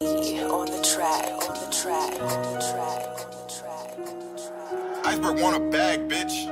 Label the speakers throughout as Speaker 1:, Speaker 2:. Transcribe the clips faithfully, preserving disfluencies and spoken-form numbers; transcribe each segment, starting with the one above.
Speaker 1: On the track, on the track, on the track, on the track, on the track.
Speaker 2: Iceberg want a bag, bitch.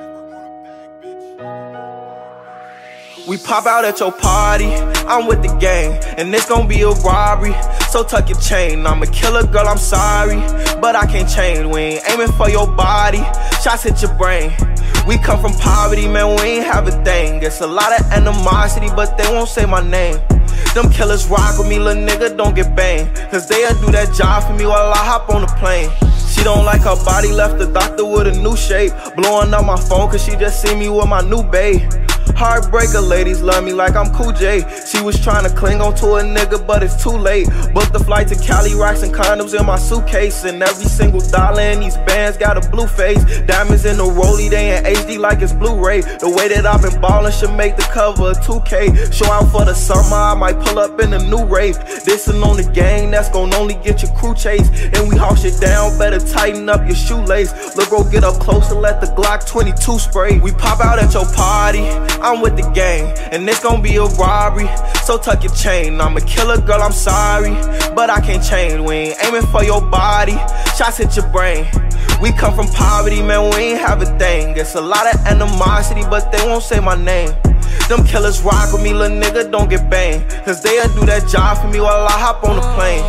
Speaker 3: We pop out at your party, I'm with the gang, and it's gon' be a robbery. So tuck your chain, I'm a killer, girl, I'm sorry, but I can't change. We ain't aiming for your body, shots hit your brain. We come from poverty, man, we ain't have a thing. It's a lot of animosity, but they won't say my name. Them killers rock with me, little nigga, don't get banged, cause they'll do that job for me while I hop on the plane. She don't like her body, left the doctor with a new shape. Blowing up my phone cause she just see me with my new bae. Heartbreaker, ladies love me like I'm Cool J. She was trying to cling on to a nigga, but it's too late. Booked the flight to Cali, rocks and condoms in my suitcase. And every single dollar in these bands got a blue face. Diamonds in the rollie, they in H D like it's Blu-ray. The way that I've been ballin' should make the cover of two K. Show out for the summer, I might pull up in a new rave. Dissin' on the gang, that's gon' only get your crew chase. And we haul shit down, better tighten up your shoelace. Look, bro, get up close and let the Glock twenty-two spray. We pop out at your party, I'm with the gang, and it's gon' be a robbery. So tuck your chain, I'm a killer, girl, I'm sorry, but I can't change. We ain't aiming for your body, shots hit your brain. We come from poverty, man, we ain't have a thing. It's a lot of animosity, but they won't say my name. Them killers rock with me, little nigga, don't get banged, cause they'll do that job for me while I hop on the plane.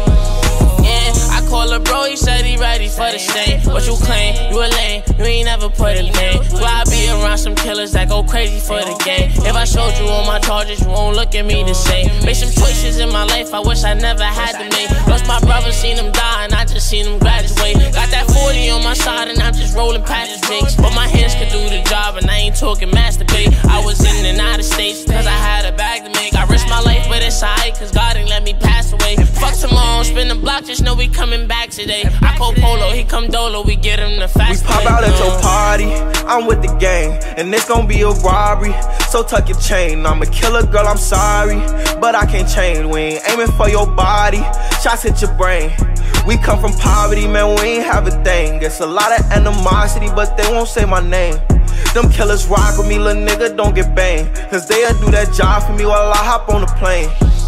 Speaker 4: I call her bro, he said he ready for the stain. What you claim, you a lame, you ain't never put a name. Why I be around some killers that go crazy for the game? If I showed you all my charges, you won't look at me the same. Made some choices in my life I wish I never had to make. Lost my brother, seen him die, and I just seen him graduate. Got that forty on my side, and I'm just rolling past the jakes. But my hands could do the job, and I ain't talking masturbate. I was in and out of states, cause I had a bag to make. I risked my life, but it's alright, cause God ain't let me pass away. Fuck tomorrow, spin the block, just know we coming back today. I call Polo, he come Dolo, we get him the fast.
Speaker 3: We pop out at your party, I'm with the gang, and it's gon' be a robbery. So tuck your chain, I'm a killer, girl, I'm sorry, but I can't change. We ain't aiming for your body, shots hit your brain. We come from poverty, man, we ain't have a thing. It's a lot of animosity, but they won't say my name. Them killers rock with me, little nigga, don't get banged, cause they'll do that job for me while I hop on the plane.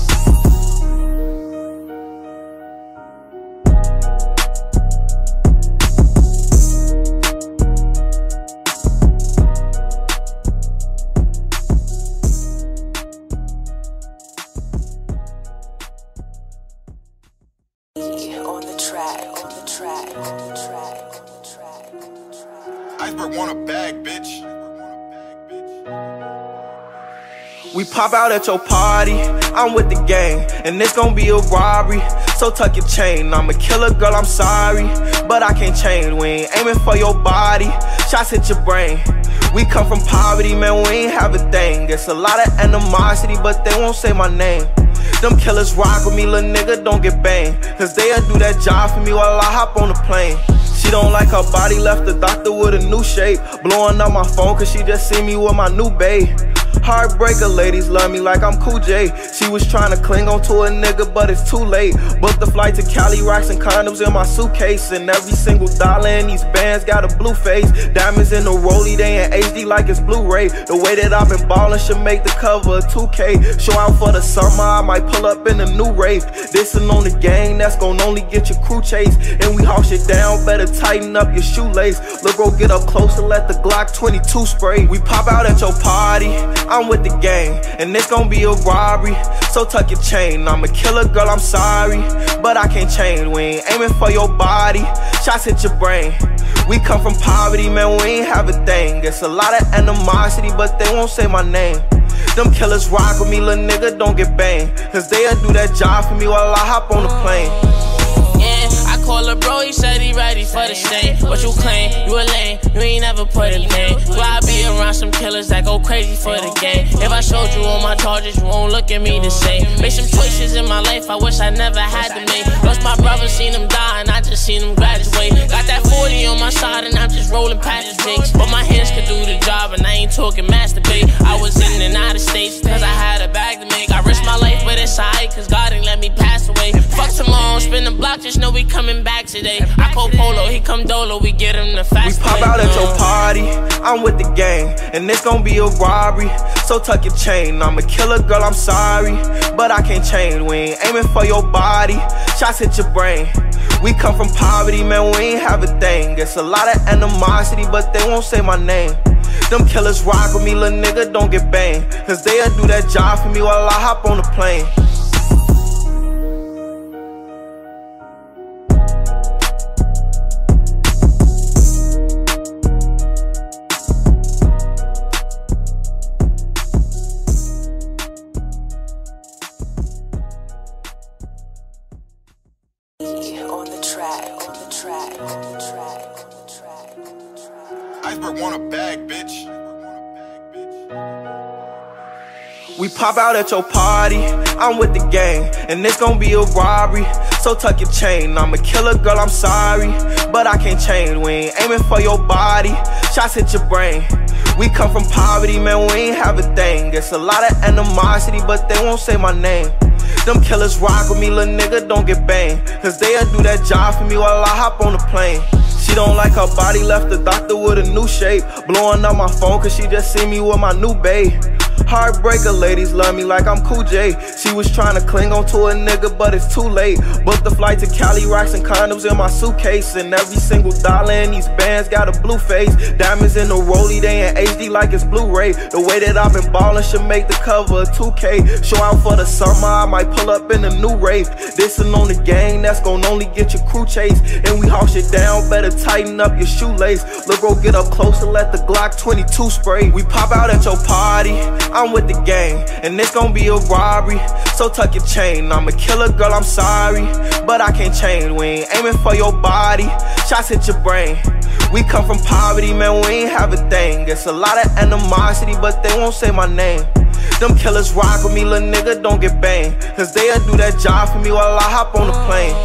Speaker 1: On the track, on the track, on the track, on the track, on the track.
Speaker 2: Iceberg want a bag, bitch.
Speaker 3: We pop out at your party, I'm with the gang, and it's gon' be a robbery. So tuck your chain, I'm a killer, girl, I'm sorry, but I can't change. We ain't aiming for your body, shots hit your brain. We come from poverty, man, we ain't have a thing. It's a lot of animosity, but they won't say my name. Them killers rock with me, little nigga, don't get banged, cause they'll do that job for me while I hop on the plane. She don't like her body, left the doctor with a new shape. Blowing up my phone cause she just see me with my new bae. Heartbreaker, ladies love me like I'm Cool J. She was trying to cling on to a nigga, but it's too late. Booked the flight to Cali, rocks and condoms in my suitcase. And every single dollar in these bands got a blue face. Diamonds in the rollie, they in H D like it's Blu-ray. The way that I've been ballin' should make the cover of two K. Show out for the summer, I might pull up in a new rave. Dissin' on the gang, that's gon' only get your crew chase. And we haul shit down, better tighten up your shoelace. Look, bro, get up close and let the Glock twenty-two spray. We pop out at your party, I'm with the gang, and it's gon' be a robbery. So tuck your chain, I'm a killer, girl, I'm sorry, but I can't change. We ain't aiming for your body, shots hit your brain. We come from poverty, man, we ain't have a thing. It's a lot of animosity, but they won't say my name. Them killers rock with me, little nigga, don't get banged, cause they'll do that job for me while I hop on the plane.
Speaker 4: I call her bro, he said he ready for the stain. What you claim, you a lame, you ain't never put a name. Why I be around some killers that go crazy for the game? If I showed you all my charges, you won't look at me the same. Made some choices in my life I wish I never had to make. Lost my brother, seen him die, and I just seen him graduate. Got that forty on my side, and I'm just rolling past the jakes. But my hands could do the job, and I ain't talking masturbate. I was in and out of states, cause I had a bag to make. I risked my life, but it's alright, cause God ain't let me pass away. Fuck tomorrow, spin the block, block, just know we coming back today. I call Polo, he come Dolo, we get him the fast.
Speaker 3: We pop out at your party, I'm with the gang, and it's gon' be a robbery. So tuck your chain, I'm a killer, girl, I'm sorry, but I can't change. We ain't aiming for your body, shots hit your brain. We come from poverty, man, we ain't have a thing. It's a lot of animosity, but they won't say my name. Them killers rock with me, little nigga, don't get banged, cause they'll do that job for me while I hop on the plane.
Speaker 1: On the track, on the track, on the track, on the track, on the track.
Speaker 2: Iceberg want a bag, bitch.
Speaker 3: We pop out at your party, I'm with the gang, and it's gon' be a robbery. So tuck your chain, I'm a killer, girl, I'm sorry, but I can't change. We ain't aiming for your body, shots hit your brain. We come from poverty, man, we ain't have a thing. It's a lot of animosity, but they won't say my name. Them killers rock with me, little nigga, don't get banged, cause they'll do that job for me while I hop on the plane. She don't like her body, left the doctor with a new shape. Blowing up my phone cause she just see me with my new bae. Heartbreaker, ladies love me like I'm Cool J. She was trying to cling on to a nigga, but it's too late. Booked the flight to Cali, rocks and condoms in my suitcase, and every single dollar in these bands got a blue face. Diamonds in the rollie, they in H D like it's Blu-ray. The way that I've been ballin' should make the cover of two K. Show out for the summer, I might pull up in a new rave. Dissin' on the gang, that's gon' only get your crew chase. And we haul shit down, better tighten up your shoelace. Look, bro, get up close and let the Glock twenty-two spray. We pop out at your party, I'm with the gang, and it's gon' be a robbery. So tuck your chain, I'm a killer, girl, I'm sorry, but I can't change. We ain't aiming for your body, shots hit your brain. We come from poverty, man, we ain't have a thing. It's a lot of animosity, but they won't say my name. Them killers rock with me, little nigga, don't get banged, cause they'll do that job for me while I hop on the plane.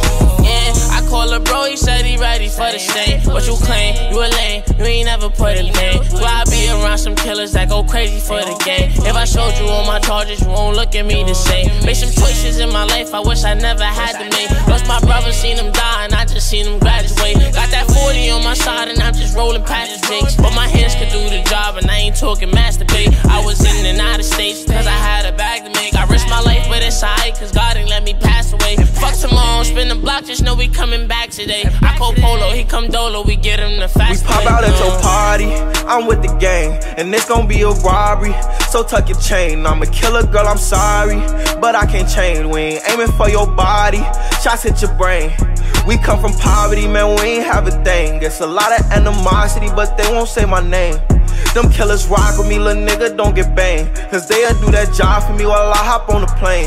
Speaker 4: Yeah, I call her bro, he said he ready for the stain. What you claim? You a lame, you ain't never put a name. So I be around some killers that go crazy for the game. If I showed you all my charges, you won't look at me the same. Made some choices in my life I wish I never had to make. Lost my brother, seen him die, and I just seen him graduate. Got that forty on my side, and I'm just rolling past the jakes. But my hands could do the job, and I ain't talking masturbate. I was in and out of states, cause I had a bag to make. I risked my life, but it's alright, cause God ain't let me pass away. Fuck tomorrow, spin the block, just know we coming back today. I call Polo, he come Dolo, we get him the fast.
Speaker 3: We pop out at your party, I'm with the gang, and it's gon' be a robbery. So tuck your chain, I'm a killer, girl, I'm sorry, but I can't change. We ain't aiming for your body, shots hit your brain. We come from poverty, man, we ain't have a thing. It's a lot of animosity, but they won't say my name. Them killers rock with me, little nigga, don't get banged, cause they'll do that job for me while I hop on the plane.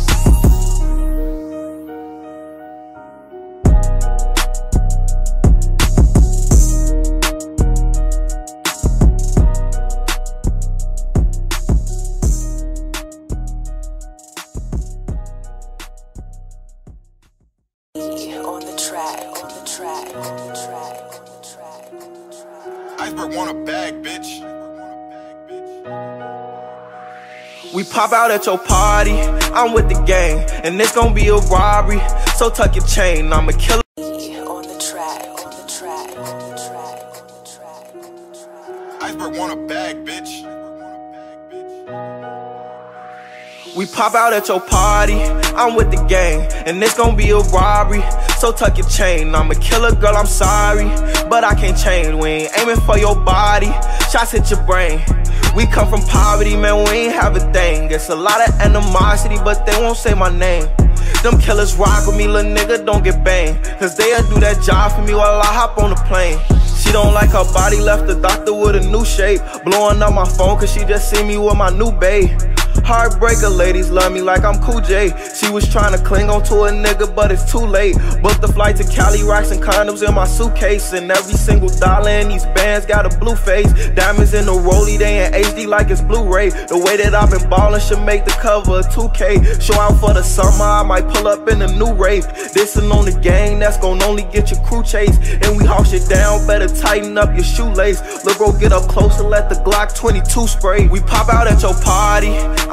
Speaker 1: On the track, on the track, on the track, on the track, on the track.
Speaker 2: Iceberg want a bag, bitch.
Speaker 3: We pop out at your party, I'm with the gang, and it's gon' be a robbery. So tuck your chain, I'm a killer.
Speaker 1: On the track, on the track, on the track, on the track, on the track.
Speaker 2: Iceberg want a bag, bitch.
Speaker 3: We pop out at your party, I'm with the gang, and it's gon' be a robbery. So tuck your chain, I'm a killer, girl, I'm sorry, but I can't change. We ain't aiming for your body, shots hit your brain. We come from poverty, man, we ain't have a thing. It's a lot of animosity, but they won't say my name. Them killers rock with me, little nigga, don't get banged, cause they'll do that job for me while I hop on the plane. She don't like her body, left the doctor with a new shape. Blowing up my phone cause she just see me with my new bae. Heartbreaker, ladies love me like I'm Cool J. She was trying to cling on to a nigga, but it's too late. Booked the flight to Cali, rocks and condoms in my suitcase, and every single dollar in these bands got a blue face. Diamonds in the rollie, they in H D like it's Blu-ray. The way that I've been ballin' should make the cover of two K. Show out for the summer, I might pull up in a new rave. Dissin' on the gang, that's gon' only get your crew chase. And we haul shit down, better tighten up your shoelace. Look, bro, get up close and let the Glock twenty-two spray. We pop out at your party,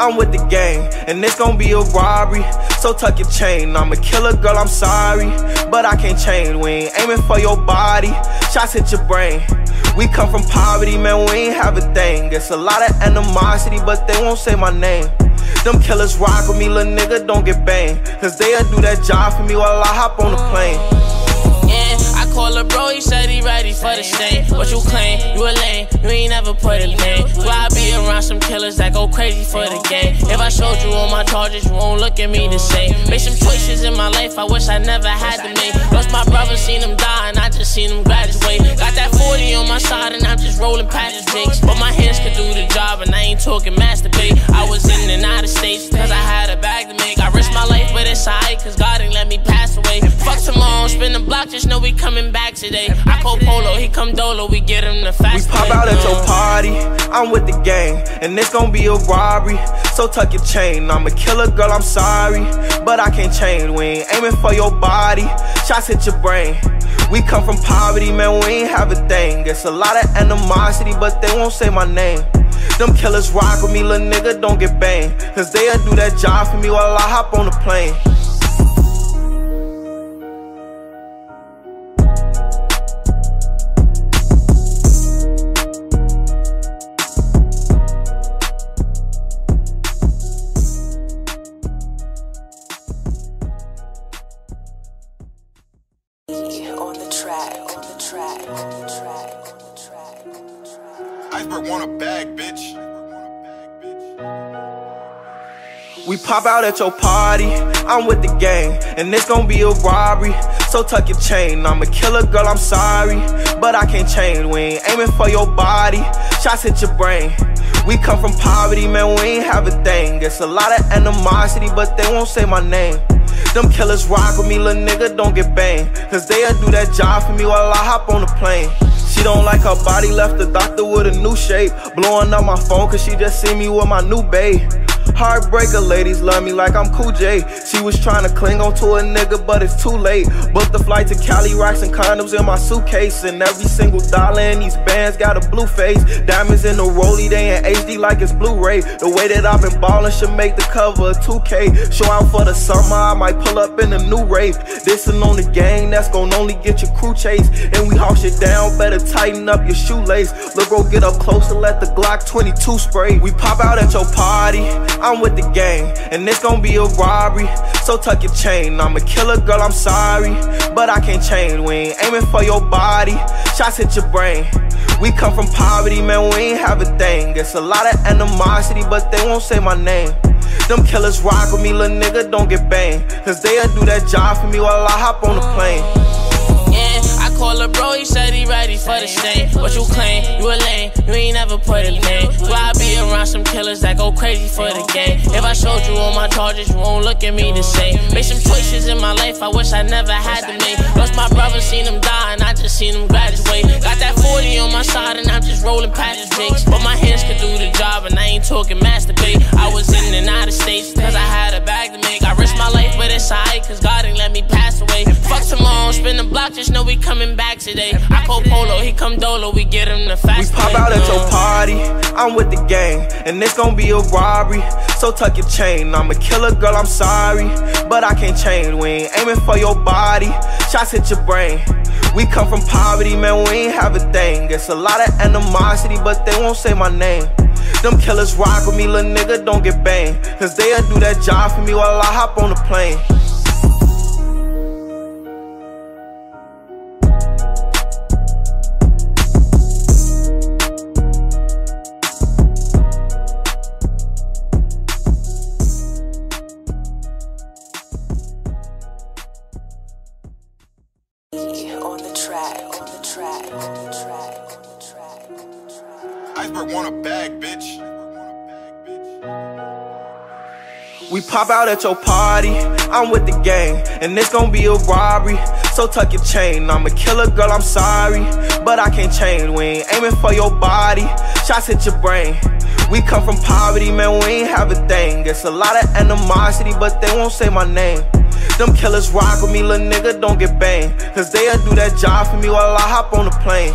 Speaker 3: I'm with the gang, and it's gon' be a robbery. So tuck your chain, I'm a killer, girl, I'm sorry, but I can't change. We ain't aiming for your body, shots hit your brain. We come from poverty, man, we ain't have a thing. It's a lot of animosity, but they won't say my name. Them killers rock with me, little nigga, don't get banged, cause they'll do that job for me while I hop on the plane.
Speaker 4: Yeah, I call a bro, he said he ready for the stain. What you claim? You a lame, you ain't never put a name. Why I be around some killers that go crazy for the game? If I showed you all my charges, you won't look at me the same. Made some choices in my life I wish I never had to make. Lost my brother, seen him die, and I just seen him graduate. Got that forty on my side, and I'm just rolling past the jakes. But my hands could do the job, and I ain't talking masturbate. I was in and out of states, cause I had a bag to make. I risked my life, but it's alright, cause God ain't let me pass away. Fuck tomorrow, spin the block, just know we coming back today. I call Polo, he come Dolo, we get him the fast.
Speaker 3: We pop out at your party, I'm with the gang, and it's gon' be a robbery. So tuck your chain, I'm a killer, girl, I'm sorry, but I can't change. We ain't aiming for your body, shots hit your brain. We come from poverty, man, we ain't have a thing. It's a lot of animosity, but they won't say my name. Them killers rock with me, little nigga, don't get banged, cause they'll do that job for me while I hop on the plane.
Speaker 1: On the track, on the track, on the track, on the track, on the track.
Speaker 2: Iceberg want a bag, bitch.
Speaker 3: We pop out at your party, I'm with the gang, and it's gon' be a robbery. So tuck your chain, I'm a killer, girl, I'm sorry, but I can't change. We ain't aiming for your body, shots hit your brain. We come from poverty, man, we ain't have a thing. It's a lot of animosity, but they won't say my name. Them killers rock with me, little nigga, don't get banged, cause they'll do that job for me while I hop on the plane. She don't like her body, left the doctor with a new shape. Blowing up my phone cause she just see me with my new bae. Heartbreaker, ladies love me like I'm Cool J. She was trying to cling on to a nigga, but it's too late. Booked the flight to Cali, rocks and condoms in my suitcase, and every single dollar in these bands got a blue face. Diamonds in the rollie, they in H D like it's Blu-ray. The way that I've been ballin' should make the cover of two K. Show out for the summer, I might pull up in a new rave. Dissin' on the gang, that's gon' only get your crew chase. And we haul shit down, better tighten up your shoelace. Look, bro, get up close and let the Glock twenty-two spray. We pop out at your party, I'm with the gang, and it's gon' be a robbery. So tuck your chain, I'm a killer, girl, I'm sorry, but I can't change. We ain't aiming for your body, shots hit your brain. We come from poverty, man, we ain't have a thing. It's a lot of animosity, but they won't say my name. Them killers rock with me, little nigga, don't get banged, cause they'll do that job for me while I hop on the plane.
Speaker 4: Yeah, I call a bro, he said he ready for the stain. What you claim? You a lame, you ain't never put a name. Why I be around some killers that go crazy for the game? If I showed you all my charges, you won't look at me the same. Made some choices in my life I wish I never had to make. Lost my brother, seen him die, and I just seen him graduate. Got that forty on my side, and I'm just rolling past the jakes. But my hands could do the job, and I ain't talking masturbate. I was in and out of states, cause I had a bag to make. I risked my life, but it's alright, cause God ain't let me pass away. Fuck tomorrow, spin the block, just know we coming back today. I call Polo, he come Dolo, we get him the fast.
Speaker 3: We pop out at your party, I'm with the gang, and it's gon' be a robbery. So tuck your chain, I'm a killer, girl, I'm sorry, but I can't change. We ain't aiming for your body, shots hit your brain. We come from poverty, man, we ain't have a thing. It's a lot of animosity, but they won't say my name. Them killers rock with me, little nigga, don't get banged, cause they'll do that job for me while I hop on the plane.
Speaker 1: On the track, on the track, on the track, on the track, on the track.
Speaker 2: Iceberg want a bag, bitch.
Speaker 3: We pop out at your party, I'm with the gang, and it's gon' be a robbery. So tuck your chain, I'm a killer, girl, I'm sorry, but I can't change. We ain't aiming for your body, shots hit your brain. We come from poverty, man, we ain't have a thing. It's a lot of animosity, but they won't say my name. Them killers rock with me, little nigga, don't get banged, cause they'll do that job for me while I hop on the plane.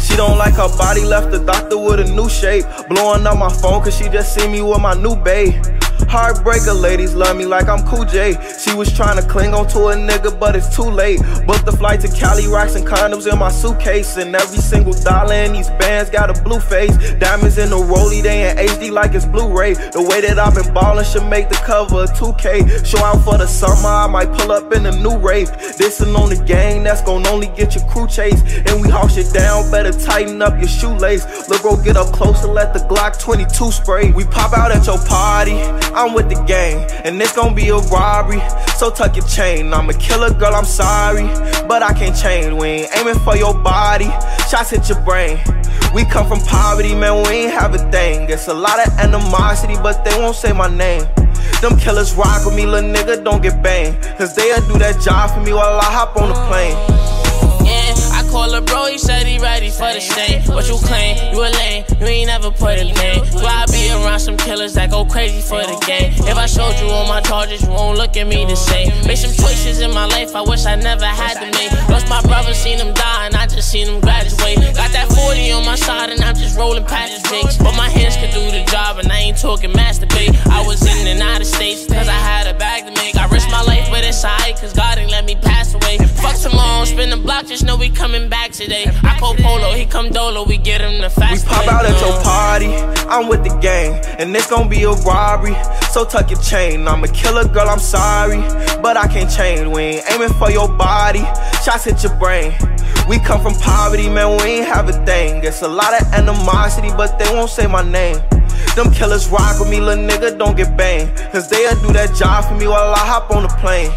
Speaker 3: She don't like her body, left the doctor with a new shape. Blowing up my phone cause she just see me with my new bae. Heartbreaker, ladies love me like I'm Cool J. She was trying to cling on to a nigga, but it's too late. Booked the flight to Cali, rocks and condoms in my suitcase. And every single dollar in these bands got a blue face. Diamonds in the rollie, they in H D like it's Blu-ray. The way that I've been ballin' should make the cover of two K. Show out for the summer, I might pull up in a new rave. Dissin' on the gang, that's gon' only get your crew chase. And we haul shit down, better tighten up your shoelace. Look, bro, get up close and let the Glock twenty-two spray. We pop out at your party, I'm with the gang, and it's gon' be a robbery. So tuck your chain, I'm a killer, girl, I'm sorry, but I can't change. We ain't aiming for your body, shots hit your brain. We come from poverty, man, we ain't have a thing. It's a lot of animosity, but they won't say my name. Them killers rock with me, little nigga, don't get banged, cause they'll do that job for me while I hop on the plane.
Speaker 4: Yeah, I call a bro, he said he ready for the stain. What you claim, you a lame, you ain't never put a name. Why I be around some killers that go crazy for the game? If I showed you all my charges, you won't look at me the same. Made some choices in my life I wish I never had to make. Lost my brother, seen him die, and I just seen him graduate. Got that forty on my side, and I'm just rolling past the jakes. But my hands could do the job, and I ain't talking masturbate. I was in and out of states, cause I had a bag to make. I risked my life, but it's alright, cause God ain't let me pass away. Fuck tomorrow, spin the block, just know we coming back today. I call Polo, he come Dolo, we get him the fast.
Speaker 3: We pop out at your party, I'm with the gang, and it's gon' be a robbery. So tuck your chain, I'm a killer, girl, I'm sorry, but I can't change. We ain't aiming for your body, shots hit your brain. We come from poverty, man, we ain't have a thing. It's a lot of animosity, but they won't say my name. Them killers rock with me, little nigga, don't get banged, cause they'll do that job for me while I hop on the plane.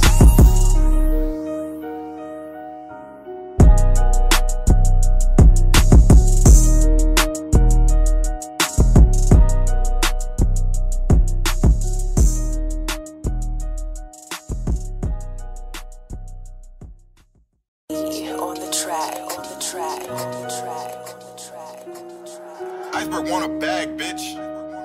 Speaker 1: On the track, on the track, on the track, on the track, on the track.
Speaker 2: Iceberg want a bag, bitch.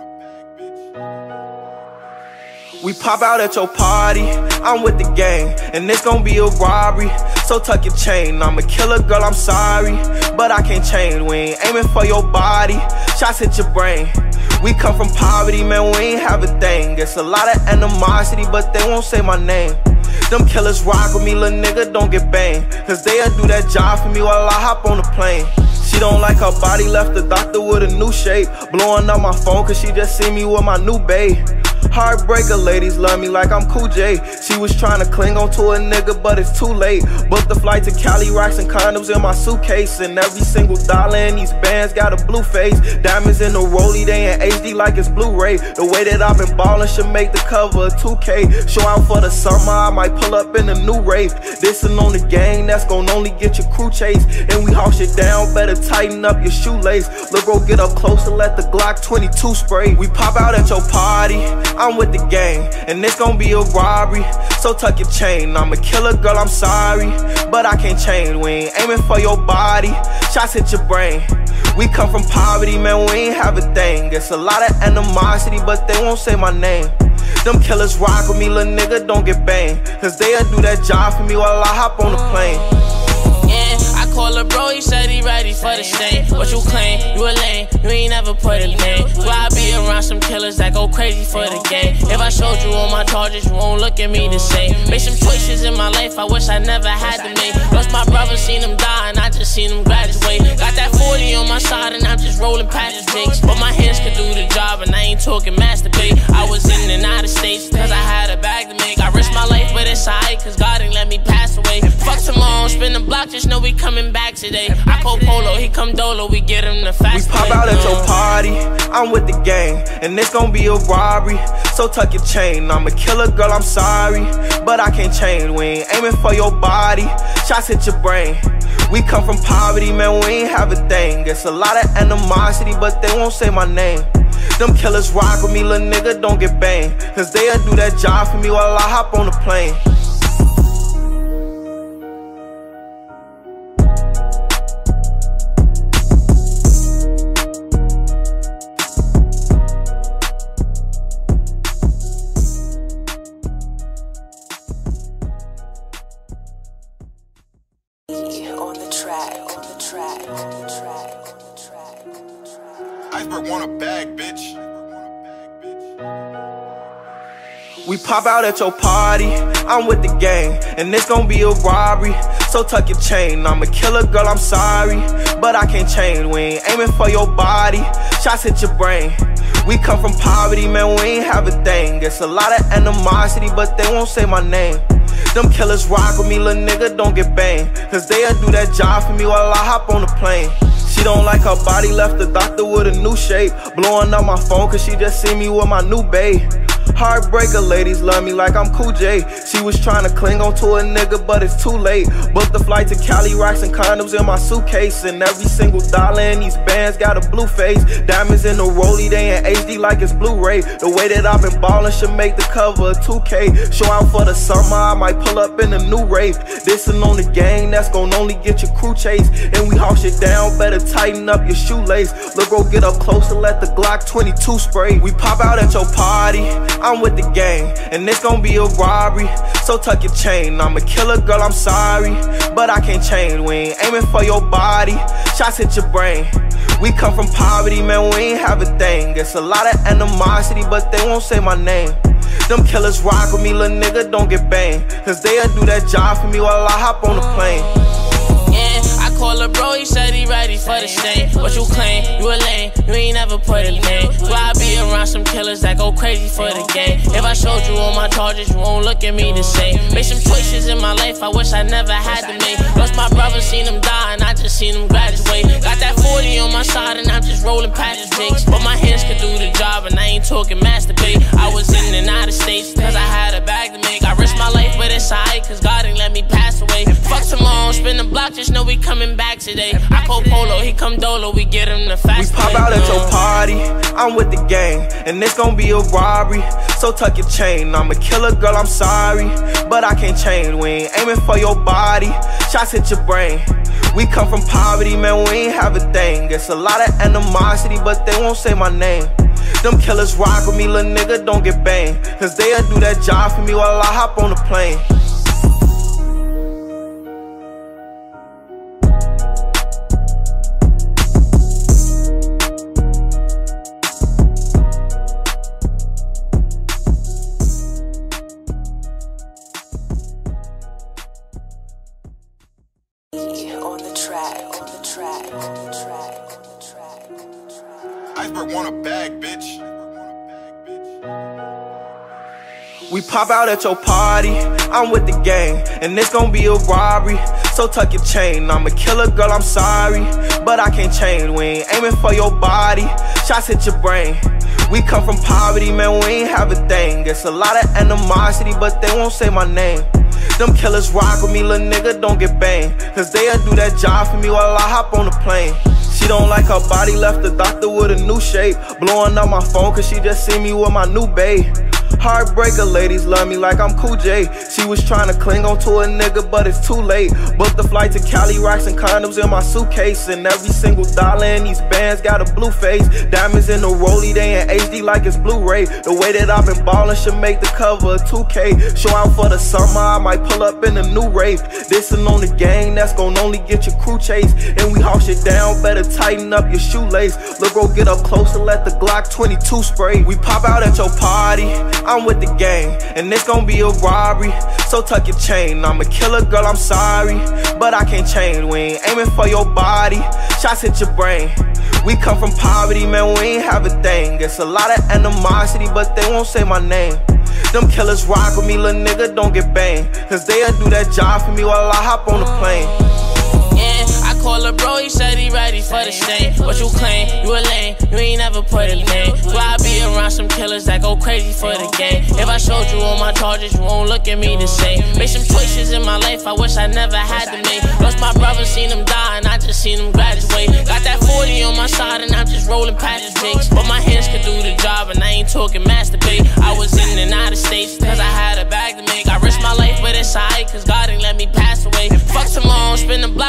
Speaker 3: We pop out at your party, I'm with the gang, and it's gon' be a robbery. So tuck your chain, I'm a killer, girl, I'm sorry, but I can't change. We ain't aiming for your body, shots hit your brain. We come from poverty, man, we ain't have a thing. It's a lot of animosity, but they won't say my name. Them killers rock with me, little nigga, don't get banged, cause they'll do that job for me while I hop on the plane. She don't like her body, left the doctor with a new shape. Blowing up my phone cause she just see me with my new bae. Heartbreaker, ladies love me like I'm Cool J. She was trying to cling on to a nigga, but it's too late. Booked the flight to Cali, rocks and condoms in my suitcase. And every single dollar in these bands got a blue face. Diamonds in the rollie, they in H D like it's Blu-ray. The way that I've been ballin' should make the cover of two K. Show out for the summer, I might pull up in a new rave. Dissin' on the gang, that's gon' only get your crew chase. And we haul shit down, better tighten up your shoelace. Look, bro, get up close and let the Glock twenty-two spray. We pop out at your party, I'm with the gang, and it's gon' be a robbery. So tuck your chain, I'm a killer, girl, I'm sorry, but I can't change. We ain't aiming for your body, shots hit your brain. We come from poverty, man, we ain't have a thing. It's a lot of animosity, but they won't say my name. Them killers rock with me, little nigga, don't get banged, cause they'll do that job for me while I hop on the plane.
Speaker 4: Yeah, I call a bro, he said he ready for the stain. What you claim, you a lame, you ain't never put a name. Why I be around some killers that go crazy for the game? If I showed you all my charges, you won't look at me the same. Made some choices in my life I wish I never had to make. Lost my brother, seen him die, and I just seen him graduate. Got that forty on my side, and I'm just rolling past the jakes. But my hands could do the job, and I ain't talking masturbate. I was in and out of states, cause I had a bag to make. I risked my life, but it's alright, cause God ain't let me pass away. Fuck tomorrow, spin the block, just know we coming back today. I call Polo, he come Dolo, we get him the fast.
Speaker 3: We pop out at your party, I'm with the gang, and it's gon' be a robbery. So tuck your chain, I'm a killer, girl, I'm sorry, but I can't change. We ain't aiming for your body, shots hit your brain. We come from poverty, man, we ain't have a thing. It's a lot of animosity, but they won't say my name. Them killers rock with me, little nigga, don't get banged, cause they'll do that job for me while I hop on the plane.
Speaker 1: On the track, on the track, on the track, on the track, on the track.
Speaker 2: Iceberg want a bag, bitch.
Speaker 3: We pop out at your party, I'm with the gang, and it's gon' be a robbery. So tuck your chain, I'm a killer, girl, I'm sorry, but I can't change. We ain't aiming for your body, shots hit your brain. We come from poverty, man, we ain't have a thing. It's a lot of animosity, but they won't say my name. Them killers rock with me, little nigga, don't get banged, cause they'll do that job for me while I hop on the plane. She don't like her body, left the doctor with a new shape. Blowing up my phone cause she just see me with my new babe. Heartbreaker, ladies love me like I'm Cool J. She was trying to cling on to a nigga, but it's too late. Booked the flight to Cali, rocks and condoms in my suitcase. And every single dollar in these bands got a blue face. Diamonds in the rollie, they in H D like it's Blu-ray. The way that I've been ballin' should make the cover of two K. Show out for the summer, I might pull up in a new Wraith. Dissin' on the gang, that's gon' only get your crew chased. And we haul shit down, better tighten up your shoelace. Look, bro, get up close and let the Glock twenty-two spray. We pop out at your party, I'm with the gang, and it's gon' be a robbery. So tuck your chain, I'm a killer, girl, I'm sorry, but I can't change. We ain't aiming for your body, shots hit your brain. We come from poverty, man, we ain't have a thing. It's a lot of animosity, but they won't say my name. Them killers rock with me, little nigga, don't get banged, cause they'll do that job for me while I hop on the plane.
Speaker 4: I call a bro, he said he ready for the stain. What you claim? You a lame, you ain't never put a name. Why I be around some killers that go crazy for the game? If I showed you all my charges, you won't look at me the same. Made some choices in my life I wish I never had to make. Lost my brother, seen him die, and I just seen him graduate. Got that forty on my side, and I'm just rolling past the jakes. But my hands could do the job, and I ain't talking masturbate. I was in and out of states, cause I had a bag to make. I risked my life, but it's alright, cause God ain't let me pass away. Fuck tomorrow, spin the block, just know we coming back today. I call Polo, he come Dolo, we get him the fast.
Speaker 3: We pop out at your party, I'm with the gang, and it's gon' be a robbery. So tuck your chain, I'm a killer, girl, I'm sorry, but I can't change. We ain't aiming for your body, shots hit your brain. We come from poverty, man, we ain't have a thing. It's a lot of animosity, but they won't say my name. Them killers rock with me, little nigga, don't get banged, cause they'll do that job for me while I hop on the plane.
Speaker 1: On the track, on the track, on the track, on the track, on the track.
Speaker 2: Iceberg want a bag, bitch.
Speaker 3: We pop out at your party, I'm with the gang, and it's gon' be a robbery. So tuck your chain, I'm a killer, girl, I'm sorry, but I can't change. We ain't aiming for your body, shots hit your brain. We come from poverty, man, we ain't have a thing. It's a lot of animosity, but they won't say my name. Them killers rock with me, little nigga, don't get banged, cause they'll do that job for me while I hop on the plane. She don't like her body, left the doctor with a new shape. Blowing up my phone cause she just see me with my new babe. Heartbreaker, ladies love me like I'm Cool J. She was trying to cling on to a nigga, but it's too late. Booked the flight to Cali, rocks and condoms in my suitcase. And every single dollar in these bands got a blue face. Diamonds in the rollie, they in H D like it's Blu-ray. The way that I've been ballin' should make the cover of two K. Show out for the summer, I might pull up in a new Wraith. Dissin' on the gang, that's gon' only get your crew chased. And we haul shit down, better tighten up your shoelace. Look, bro, get up close and let the Glock twenty-two spray. We pop out at your party, I'm with the gang, and it's gon' be a robbery. So tuck your chain, I'm a killer, girl, I'm sorry, but I can't change. We ain't aiming for your body, shots hit your brain. We come from poverty, man, we ain't have a thing. It's a lot of animosity, but they won't say my name. Them killers rock with me, little nigga, don't get banged, cause they'll do that job for me while I hop on the plane.
Speaker 4: I call a bro, he said he ready for the stain. What you claim? You a lame, you ain't never put a name. Why I be around some killers that go crazy for the game? If I showed you all my charges, you won't look at me the same. Made some choices in my life I wish I never had to make. Lost my brother, seen him die, and I just seen him graduate. Got that forty on my side, and I'm just rolling past the jakes. But my hands could do the job, and I ain't talking masturbate. I was in and out of states, cause I had a bag to make. I risked my life, but it's alright, cause God ain't let me pass away. Fuck tomorrow, spin the block, just know we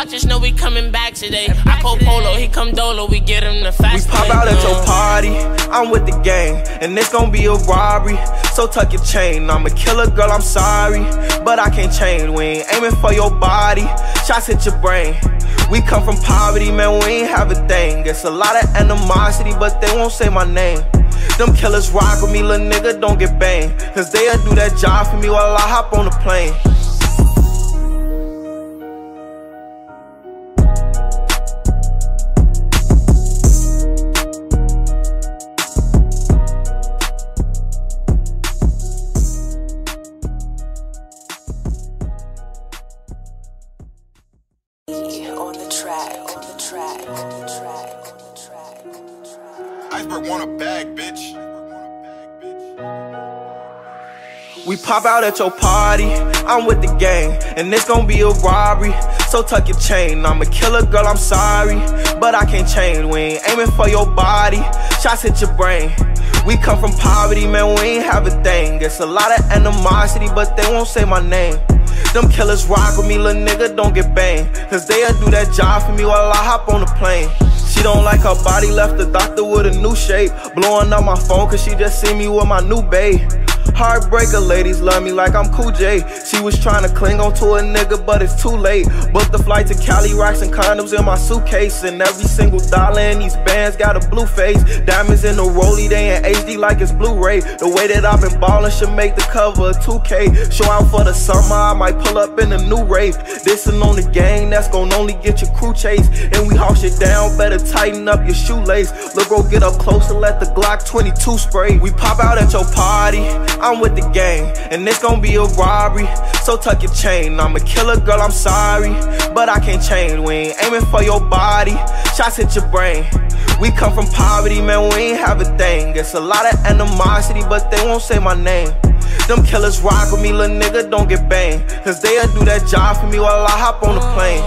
Speaker 4: we coming back today. I call Polo, he come Dolo, we get him the fast.
Speaker 3: We pop out at your party, I'm with the gang, and it's gon' be a robbery. So tuck your chain, I'm a killer, girl, I'm sorry, but I can't change. We ain't aiming for your body, shots hit your brain. We come from poverty, man, we ain't have a thing. It's a lot of animosity, but they won't say my name. Them killers rock with me, little nigga, don't get banged, cause they'll do that job for me while I hop on the plane.
Speaker 1: On the track, on the track, on the track, on the track, on the track.
Speaker 2: Iceberg want a bag, bitch.
Speaker 3: We pop out at your party, I'm with the gang, and it's gon' be a robbery. So tuck your chain, I'm a killer, girl, I'm sorry, but I can't change. We ain't aiming for your body, shots hit your brain. We come from poverty, man, we ain't have a thing. It's a lot of animosity, but they won't say my name. Them killers rock with me, little nigga, don't get banged, cause they'll do that job for me while I hop on the plane. She don't like her body, left the doctor with a new shape. Blowing up my phone cause she just see me with my new bae. Heartbreaker, ladies love me like I'm Cool J. She was trying to cling on to a nigga, but it's too late. Booked the flight to Cali, rocks and condoms in my suitcase, and every single dollar in these bands got a blue face. Diamonds in the rollie, they in H D like it's Blu-ray. The way that I've been ballin' should make the cover of two K. Show out for the summer, I might pull up in a new Wraith. Dissin' on the gang, that's gon' only get your crew chased. And we haul shit down, better tighten up your shoelace. Look, bro, get up close and let the Glock twenty-two spray. We pop out at your party, I'm with the gang, and it's gon' be a robbery. So tuck your chain, I'm a killer, girl, I'm sorry, but I can't change. We ain't aiming for your body, shots hit your brain. We come from poverty, man, we ain't have a thing. It's a lot of animosity, but they won't say my name. Them killers rock with me, little nigga, don't get banged, cause they'll do that job for me while I hop on the plane.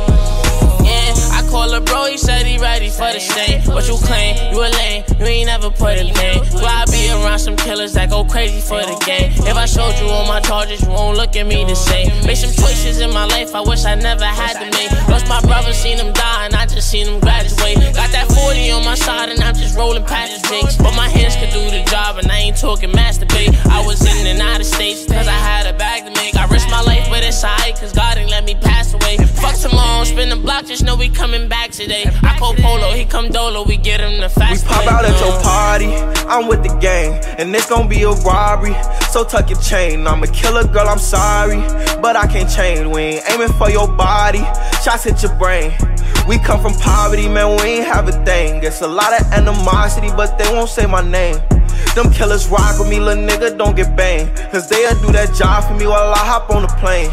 Speaker 4: Yeah, I call her bro, he said he ready for the stain. What you claim, you a lame, you ain't never put a name. So I be around some killers that go crazy for the game. If I showed you all my charges, you won't look at me the same. Made some choices in my life I wish I never had to make. Lost my brother, seen him die, and I just seen him graduate. Got that forty on my side, and I'm just rolling past the jakes. But my hands could do the job, and I ain't talking masturbate. I was in and out of states, cause I had a bag to make. I risked my life, but it's alright, cause God ain't let me pass away. Fuck tomorrow, spin the block, just know we coming back today. I call Polo, he come Dolo, we get him the fast.
Speaker 3: We pop out at your party, I'm with the gang, and it's gon' be a robbery. So tuck your chain, I'm a killer, girl, I'm sorry, but I can't change. We ain't aiming for your body, shots hit your brain. We come from poverty, man, we ain't have a thing. It's a lot of animosity, but they won't say my name. Them killers rock with me, little nigga, don't get banged, cause they'll do that job for me while I hop on the plane.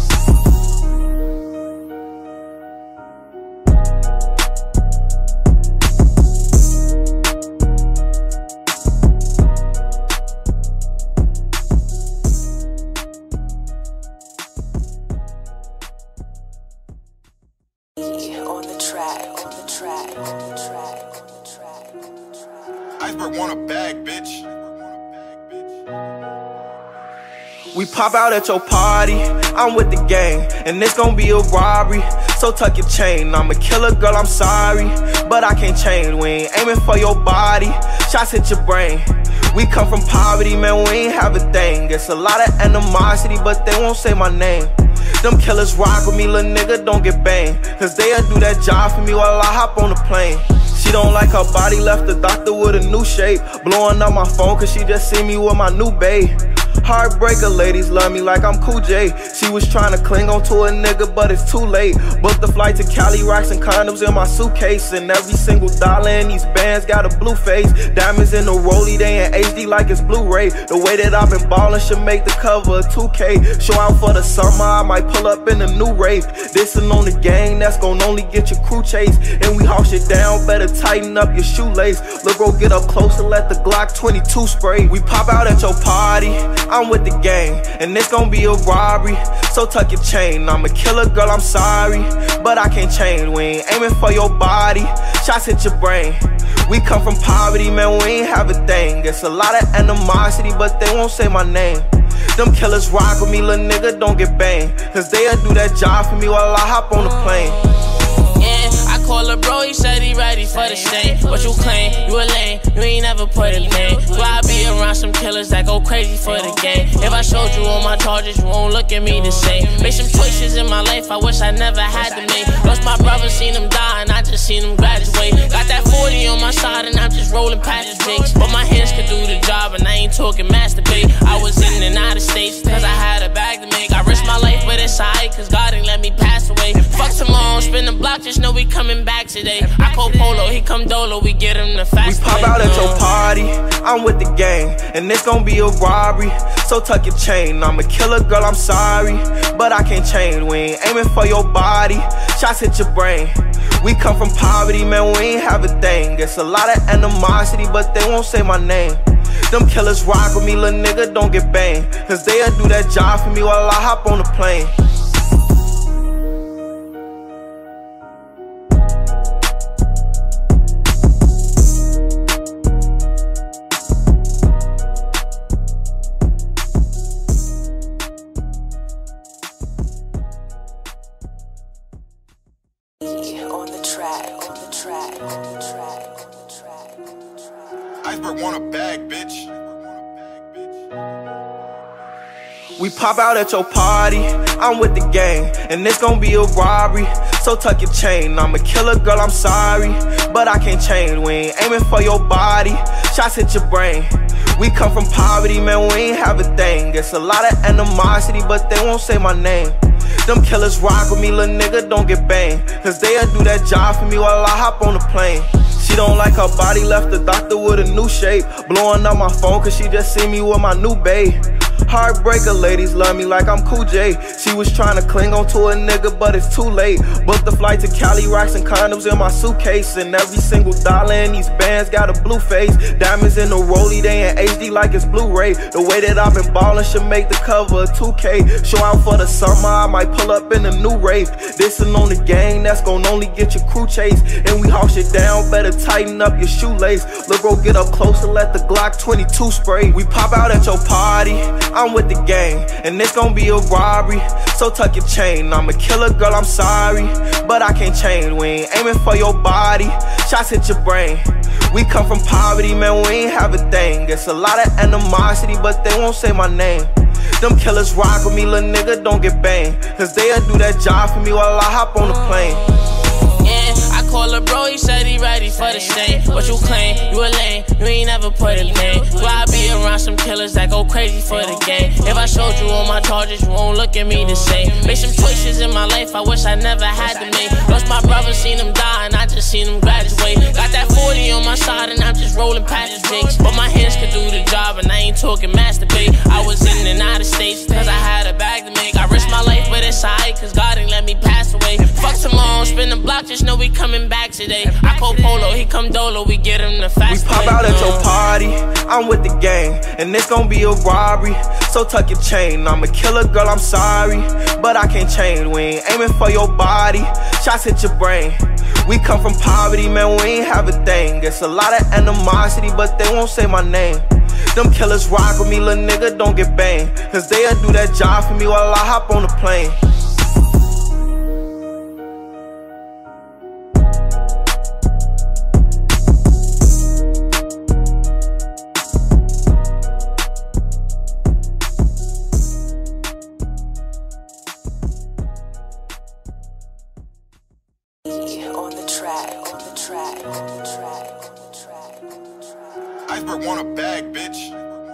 Speaker 1: On the track, on the track, on the track, on the track, on the track.
Speaker 2: Iceberg want a bag, bitch.
Speaker 3: We pop out at your party, I'm with the gang, and it's gon' be a robbery. So tuck your chain, I'm a killer, girl, I'm sorry, but I can't change. We ain't aiming for your body, shots hit your brain. We come from poverty, man, we ain't have a thing. It's a lot of animosity, but they won't say my name. Them killers rock with me, little nigga, don't get banged, cause they'll do that job for me while I hop on the plane. She don't like her body, left the doctor with a new shape. Blowing up my phone cause she just see me with my new bae. Heartbreaker, ladies love me like I'm Cool J. She was trying to cling on to a nigga, but it's too late. Booked the flight to Cali, rocks and condoms in my suitcase, and every single dollar in these bands got a blue face. Diamonds in the rollie, they in H D like it's Blu-ray. The way that I've been ballin' should make the cover of two K. Show out for the summer, I might pull up in a new Wraith. Dissin' on the gang, that's gon' only get your crew chased. And we haul shit down, better tighten up your shoelace. Look, bro, get up close and let the Glock twenty-two spray. We pop out at your party, I'm with the gang, and it's gon' be a robbery. So tuck your chain, I'm a killer, girl, I'm sorry, but I can't change. We ain't aiming for your body, shots hit your brain. We come from poverty, man, we ain't have a thing. It's a lot of animosity, but they won't say my name. Them killers rock with me, little nigga, don't get banged, cause they'll do that job for me while I hop on the plane.
Speaker 4: Yeah, call a bro, he said he ready for the stain. What you claim, you a lame, you ain't never put a name. Why I be around some killers that go crazy for the game? If I showed you all my charges, you won't look at me the same. Made some choices in my life I wish I never had to make. Lost my brother, seen him die, and I just seen him graduate. Got that forty on my side, and I'm just rolling past the jakes. But my hands could do the job, and I ain't talking masturbate. I was in and out of states, cause I had a bag to make. I risked my life, but it's alright, cause God ain't let me pass away. Fuck tomorrow, spin the block, just know we coming back today. I call Polo, he come Dolo, we get him the fast.
Speaker 3: We pop out at your party, I'm with the gang, and it's gon' be a robbery. So tuck your chain, I'm a killer, girl, I'm sorry, but I can't change. We ain't aiming for your body, shots hit your brain. We come from poverty, man, we ain't have a thing. It's a lot of animosity, but they won't say my name. Them killers rock with me, little nigga, don't get banged, cause they'll do that job for me while I hop on the plane.
Speaker 1: On the track, on the track, on the track, on the track, on the track.
Speaker 2: Iceberg want a bag, bitch.
Speaker 3: We pop out at your party, I'm with the gang, and it's gon' be a robbery. So tuck your chain, I'm a killer, girl, I'm sorry, but I can't change. We ain't aiming for your body, shots hit your brain. We come from poverty, man, we ain't have a thing. It's a lot of animosity, but they won't say my name. Them killers rock with me, little nigga, don't get banged, cause they'll do that job for me while I hop on the plane. She don't like her body, left the doctor with a new shape. Blowing up my phone cause she just see me with my new bae. Heartbreaker, ladies love me like I'm Cool J. She was trying to cling on to a nigga, but it's too late. Booked the flight to Cali, rocks and condoms in my suitcase, and every single dollar in these bands got a blue face. Diamonds in the rollie, they in H D like it's Blu-ray. The way that I've been ballin' should make the cover of two K. Show out for the summer, I might pull up in a new rave. Dissin' on the gang, that's gon' only get your crew chase. And we haul shit down, better tighten up your shoelace. Look, bro, get up close and let the Glock twenty-two spray. We pop out at your party, I'm with the gang, and it's gon' be a robbery. So tuck your chain, I'm a killer, girl, I'm sorry, but I can't change. We ain't aiming for your body, shots hit your brain. We come from poverty, man, we ain't have a thing. It's a lot of animosity, but they won't say my name. Them killers rock with me, little nigga, don't get banged, cause they'll do that job for me while I hop on the plane.
Speaker 4: Yeah, I call a bro, he said he ready for the stain. What you claim, you a lame, you ain't never put a name. Why I be around some killers that go crazy for the game? If I showed you all my charges, you won't look at me the same. Made some choices in my life I wish I never had to make. Lost my brother, seen him die, and I just seen him graduate. Got that forty on my side, and I'm just rolling past the jakes. But my hands could do the job, and I ain't talking masturbate. I was in and out of states, cause I had a bag to make. I risked my life, but it's alright, cause God ain't let me pass away. Fuck tomorrow, spin the block, just know we coming back today. I call Polo, he come Dolo, we get him the fast.
Speaker 3: We pop out at your party, I'm with the gang, and it's gon' be a robbery. So tuck your chain, I'm a killer, girl, I'm sorry, but I can't change. We ain't aiming for your body, shots hit your brain. We come from poverty, man, we ain't have a thing. It's a lot of animosity, but they won't say my name. Them killers rock with me, little nigga, don't get banged, cause they'll do that job for me while I hop on the plane.
Speaker 1: On the track, on the track, on the track, on the track, on the track.
Speaker 2: Iceberg want a bag, bitch.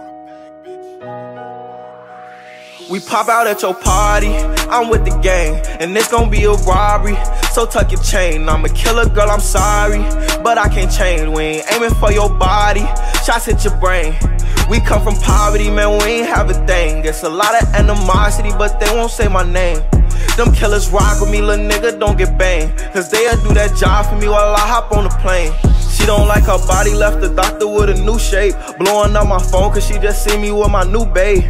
Speaker 3: We pop out at your party, I'm with the gang, and it's gon' be a robbery. So tuck your chain, I'm a killer, girl, I'm sorry, but I can't change. We ain't aiming for your body, shots hit your brain. We come from poverty, man, we ain't have a thing. It's a lot of animosity, but they won't say my name. Them killers rock with me, little nigga, don't get banged, cause they'll do that job for me while I hop on the plane. She don't like her body, left the doctor with a new shape. Blowing up my phone cause she just see me with my new bae.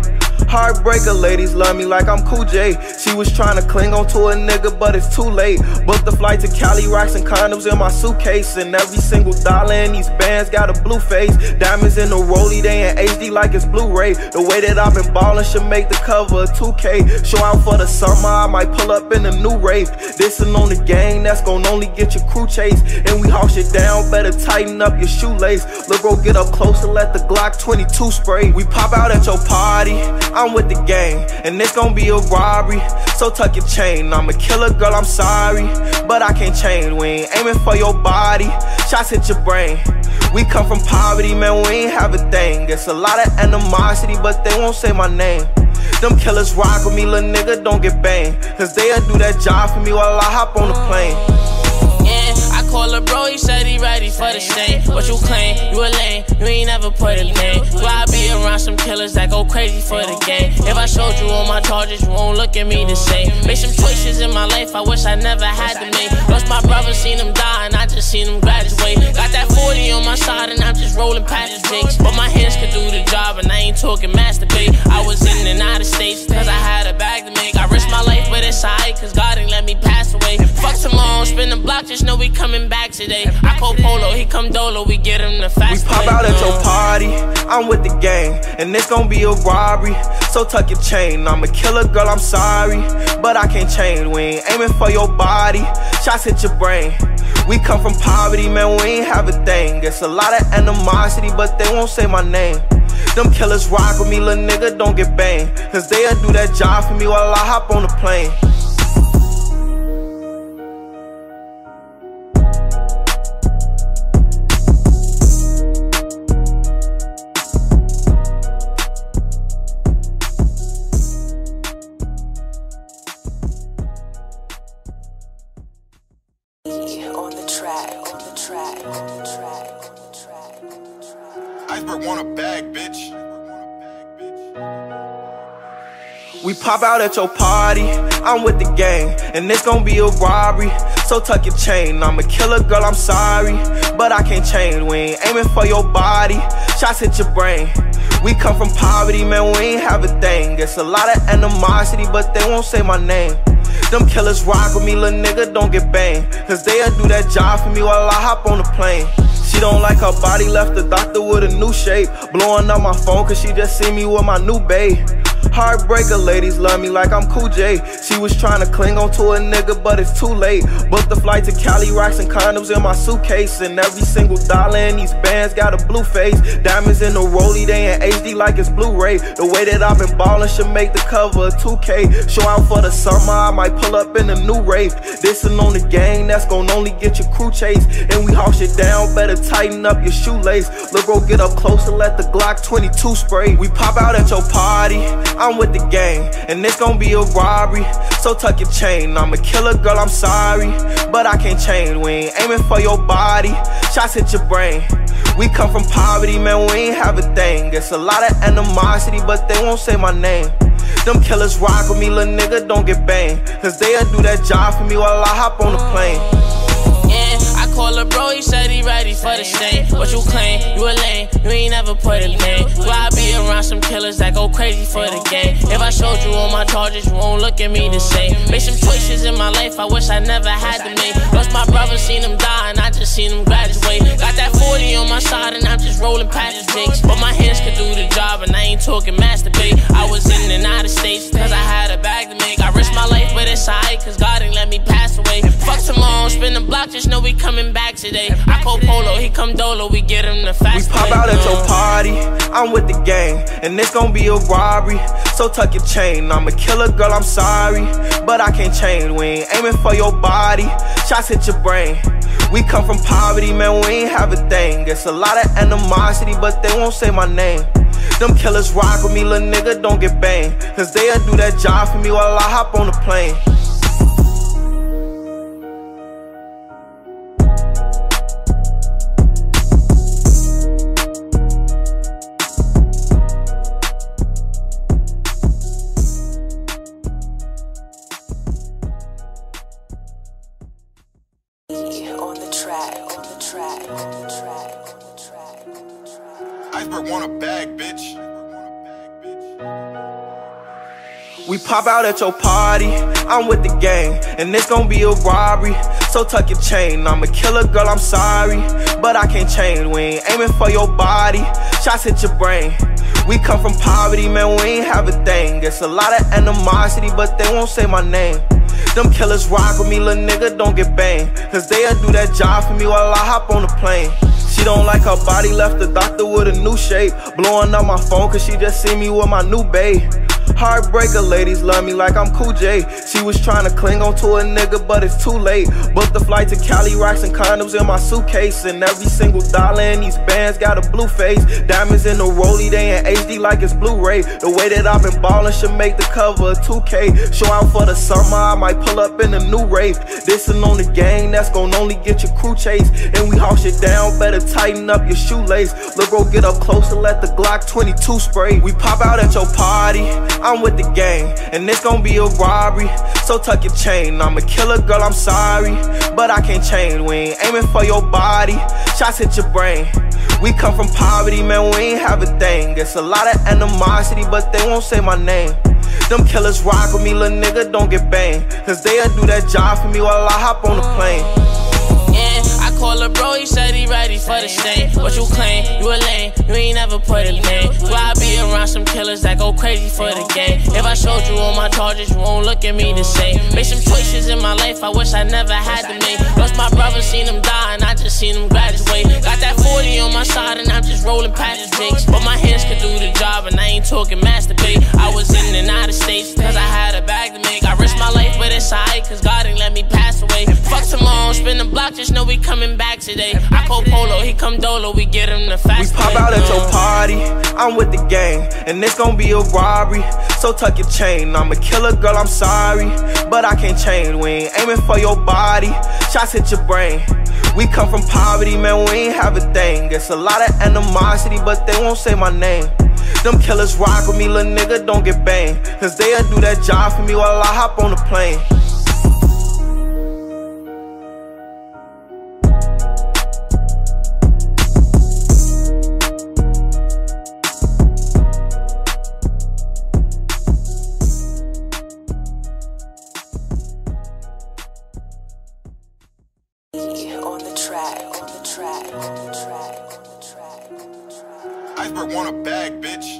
Speaker 3: Heartbreaker, ladies love me like I'm Cool J. She was trying to cling on to a nigga, but it's too late. Booked the flight to Cali, rocks and condoms in my suitcase. And every single dollar in these bands got a blue face. Diamonds in the rollie, they in H D like it's Blu-ray. The way that I've been ballin' should make the cover of two K. Show out for the summer, I might pull up in a new Wraith. Dissin' on the gang, that's gon' only get your crew chased. And we haul shit down, better tighten up your shoelace. Look, bro, get up close and let the Glock twenty-two spray. We pop out at your party, I'm with the gang, and it's gon' be a robbery. So tuck your chain, I'm a killer, girl, I'm sorry, but I can't change. We ain't aiming for your body, shots hit your brain. We come from poverty, man, we ain't have a thing. It's a lot of animosity, but they won't say my name. Them killers rock with me, little nigga, don't get banged, cause they'll do that job for me while I hop on the plane.
Speaker 4: Yeah, I call her bro, he said he ready for the stain. What you claim, you a lame, you ain't never put a name. So I be around some killers that go crazy for the game. If I showed you all my charges, you won't look at me the same. Made some choices in my life I wish I never had to make. Lost my brother, seen him die, and I just seen him graduate. Got that forty on my side, and I'm just rolling past the jakes. But my hands could do the job, and I ain't talking masturbate. I was in and out of states, cause I had a bag to make. I risked my life, but it's alright, cause God ain't let me pass away. Fuck tomorrow, spin the block, just know we coming back today. I call Polo, he come Dolo, we get him the fast.
Speaker 3: We pop out at your party, I'm with the gang, and it's gon' be a robbery. So tuck your chain, I'm a killer, girl, I'm sorry, but I can't change. We ain't aiming for your body, shots hit your brain. We come from poverty, man, we ain't have a thing. It's a lot of animosity, but they won't say my name. Them killers rock with me, little nigga, don't get banged, cause they'll do that job for me while I hop on the plane.
Speaker 1: On the track, on the track, on the track, on the track, on the track.
Speaker 2: Iceberg want a bag, bitch.
Speaker 3: We pop out at your party, I'm with the gang, and it's gon' be a robbery. So tuck your chain, I'm a killer, girl, I'm sorry, but I can't change. We ain't aiming for your body, shots hit your brain. We come from poverty, man, we ain't have a thing. It's a lot of animosity, but they won't say my name. Them killers rock with me, little nigga, don't get banged, cause they'll do that job for me while I hop on the plane. She don't like her body, left the doctor with a new shape. Blowing up my phone cause she just see me with my new bae. Heartbreaker, ladies love me like I'm Cool J. She was trying to cling on to a nigga, but it's too late. Booked the flight to Cali, rocks and condoms in my suitcase. And every single dollar in these bands got a blue face. Diamonds in the rollie, they in H D like it's Blu-ray. The way that I've been ballin' should make the cover of two K. Show out for the summer, I might pull up in a new Wraith. Dissin' on the gang, that's gon' only get your crew chased. And we haul shit down, better tighten up your shoelace. Look, bro, get up close and let the Glock twenty-two spray. We pop out at your party, I'm with the gang, and it's gon' be a robbery. So tuck your chain, I'm a killer, girl, I'm sorry, but I can't change. We ain't aiming for your body, shots hit your brain. We come from poverty, man, we ain't have a thing. It's a lot of animosity, but they won't say my name. Them killers rock with me, little nigga, don't get banged, cause they'll do that job for me while I hop on the plane.
Speaker 4: Yeah, I call her bro, he said he ready for the stain. What you claim, you a lame, you ain't never put a name. So I be around some killers that go crazy for the game. If I showed you all my charges, you won't look at me the same. Made some choices in my life I wish I never had to make. Lost my brother, seen him die, and I just seen him graduate. Got that forty on my side, and I'm just rolling past the jakes. But my hands could do the job, and I ain't talking masturbate. I was in and out of states, cause I had a bag to make. I risked my life, but it's alright, cause God ain't let me pass away. Fuck tomorrow, spin the block, just know we coming back today. I call Polo, he come Dolo, we get him the fast.
Speaker 3: We pop out at your party, I'm with the gang, and it's gon' be a robbery. So tuck your chain, I'm a killer, girl, I'm sorry, but I can't change. We ain't aiming for your body, shots hit your brain. We come from poverty, man, we ain't have a thing. It's a lot of animosity, but they won't say my name. Them killers rock with me, little nigga, don't get banged, cause they'll do that job for me while I hop on the plane.
Speaker 1: On the track, on the track, on the track, on the track, on the track.
Speaker 2: Iceberg want a bag, bitch.
Speaker 3: We pop out at your party, I'm with the gang, and it's gon' be a robbery. So tuck your chain, I'm a killer, girl, I'm sorry, but I can't change. We ain't aiming for your body, shots hit your brain. We come from poverty, man, we ain't have a thing. It's a lot of animosity, but they won't say my name. Them killers rock with me, little nigga, don't get banged, cause they'll do that job for me while I hop on the plane. She don't like her body, left the doctor with a new shape. Blowing up my phone cause she just see me with my new babe. Heartbreaker, ladies love me like I'm Cool J. She was trying to cling on to a nigga, but it's too late. Booked the flight to Cali, rocks and condoms in my suitcase, and every single dollar in these bands got a blue face. Diamonds in the rollie, they in H D like it's Blu-ray. The way that I've been ballin' should make the cover of two K. Show out for the summer, I might pull up in a new Wraith. Dissin' on the gang, that's gon' only get your crew chased. And we haul shit down, better tighten up your shoelace. Look, bro, get up close and let the Glock twenty-two spray. We pop out at your party, I'm with the gang, and it's gon' be a robbery. So tuck your chain, I'm a killer, girl, I'm sorry, but I can't change. We ain't aiming for your body, shots hit your brain. We come from poverty, man, we ain't have a thing. It's a lot of animosity, but they won't say my name. Them killers rock with me, little nigga, don't get banged, cause they'll do that job for me while I hop on the plane.
Speaker 4: Yeah, I call a bro, he said he ready for the stain. What you claim, you a lame, you ain't never put a name. So I be around some killers that go crazy for the game. If I showed you all my charges, you won't look at me the same. Made some choices in my life I wish I never had to make. Lost my brother, seen him die, and I just seen him graduate. Got that forty on my side, and I'm just rolling past the jakes. But my hands could do the job, and I ain't talking masturbate. I was in and out of states, cause I had a bag to make. I risked my life, but it's alright, cause God ain't let me pass away. Fuck tomorrow, spin the block, just know we coming back today. I call Polo, he come Dolo, we get him the fast.
Speaker 3: We pop out at your party, I'm with the gang, and it's gon' be a robbery. So tuck your chain, I'm a killer, girl, I'm sorry, but I can't change. We ain't aiming for your body, shots hit your brain. We come from poverty, man, we ain't have a thing. It's a lot of animosity, but they won't say my name. Them killers rock with me, little nigga, don't get banged, cause they'll do that job for me while I hop on the plane.
Speaker 1: On the track, on the track, on the track, on the track, on the track.
Speaker 2: Iceberg want a bag, bitch.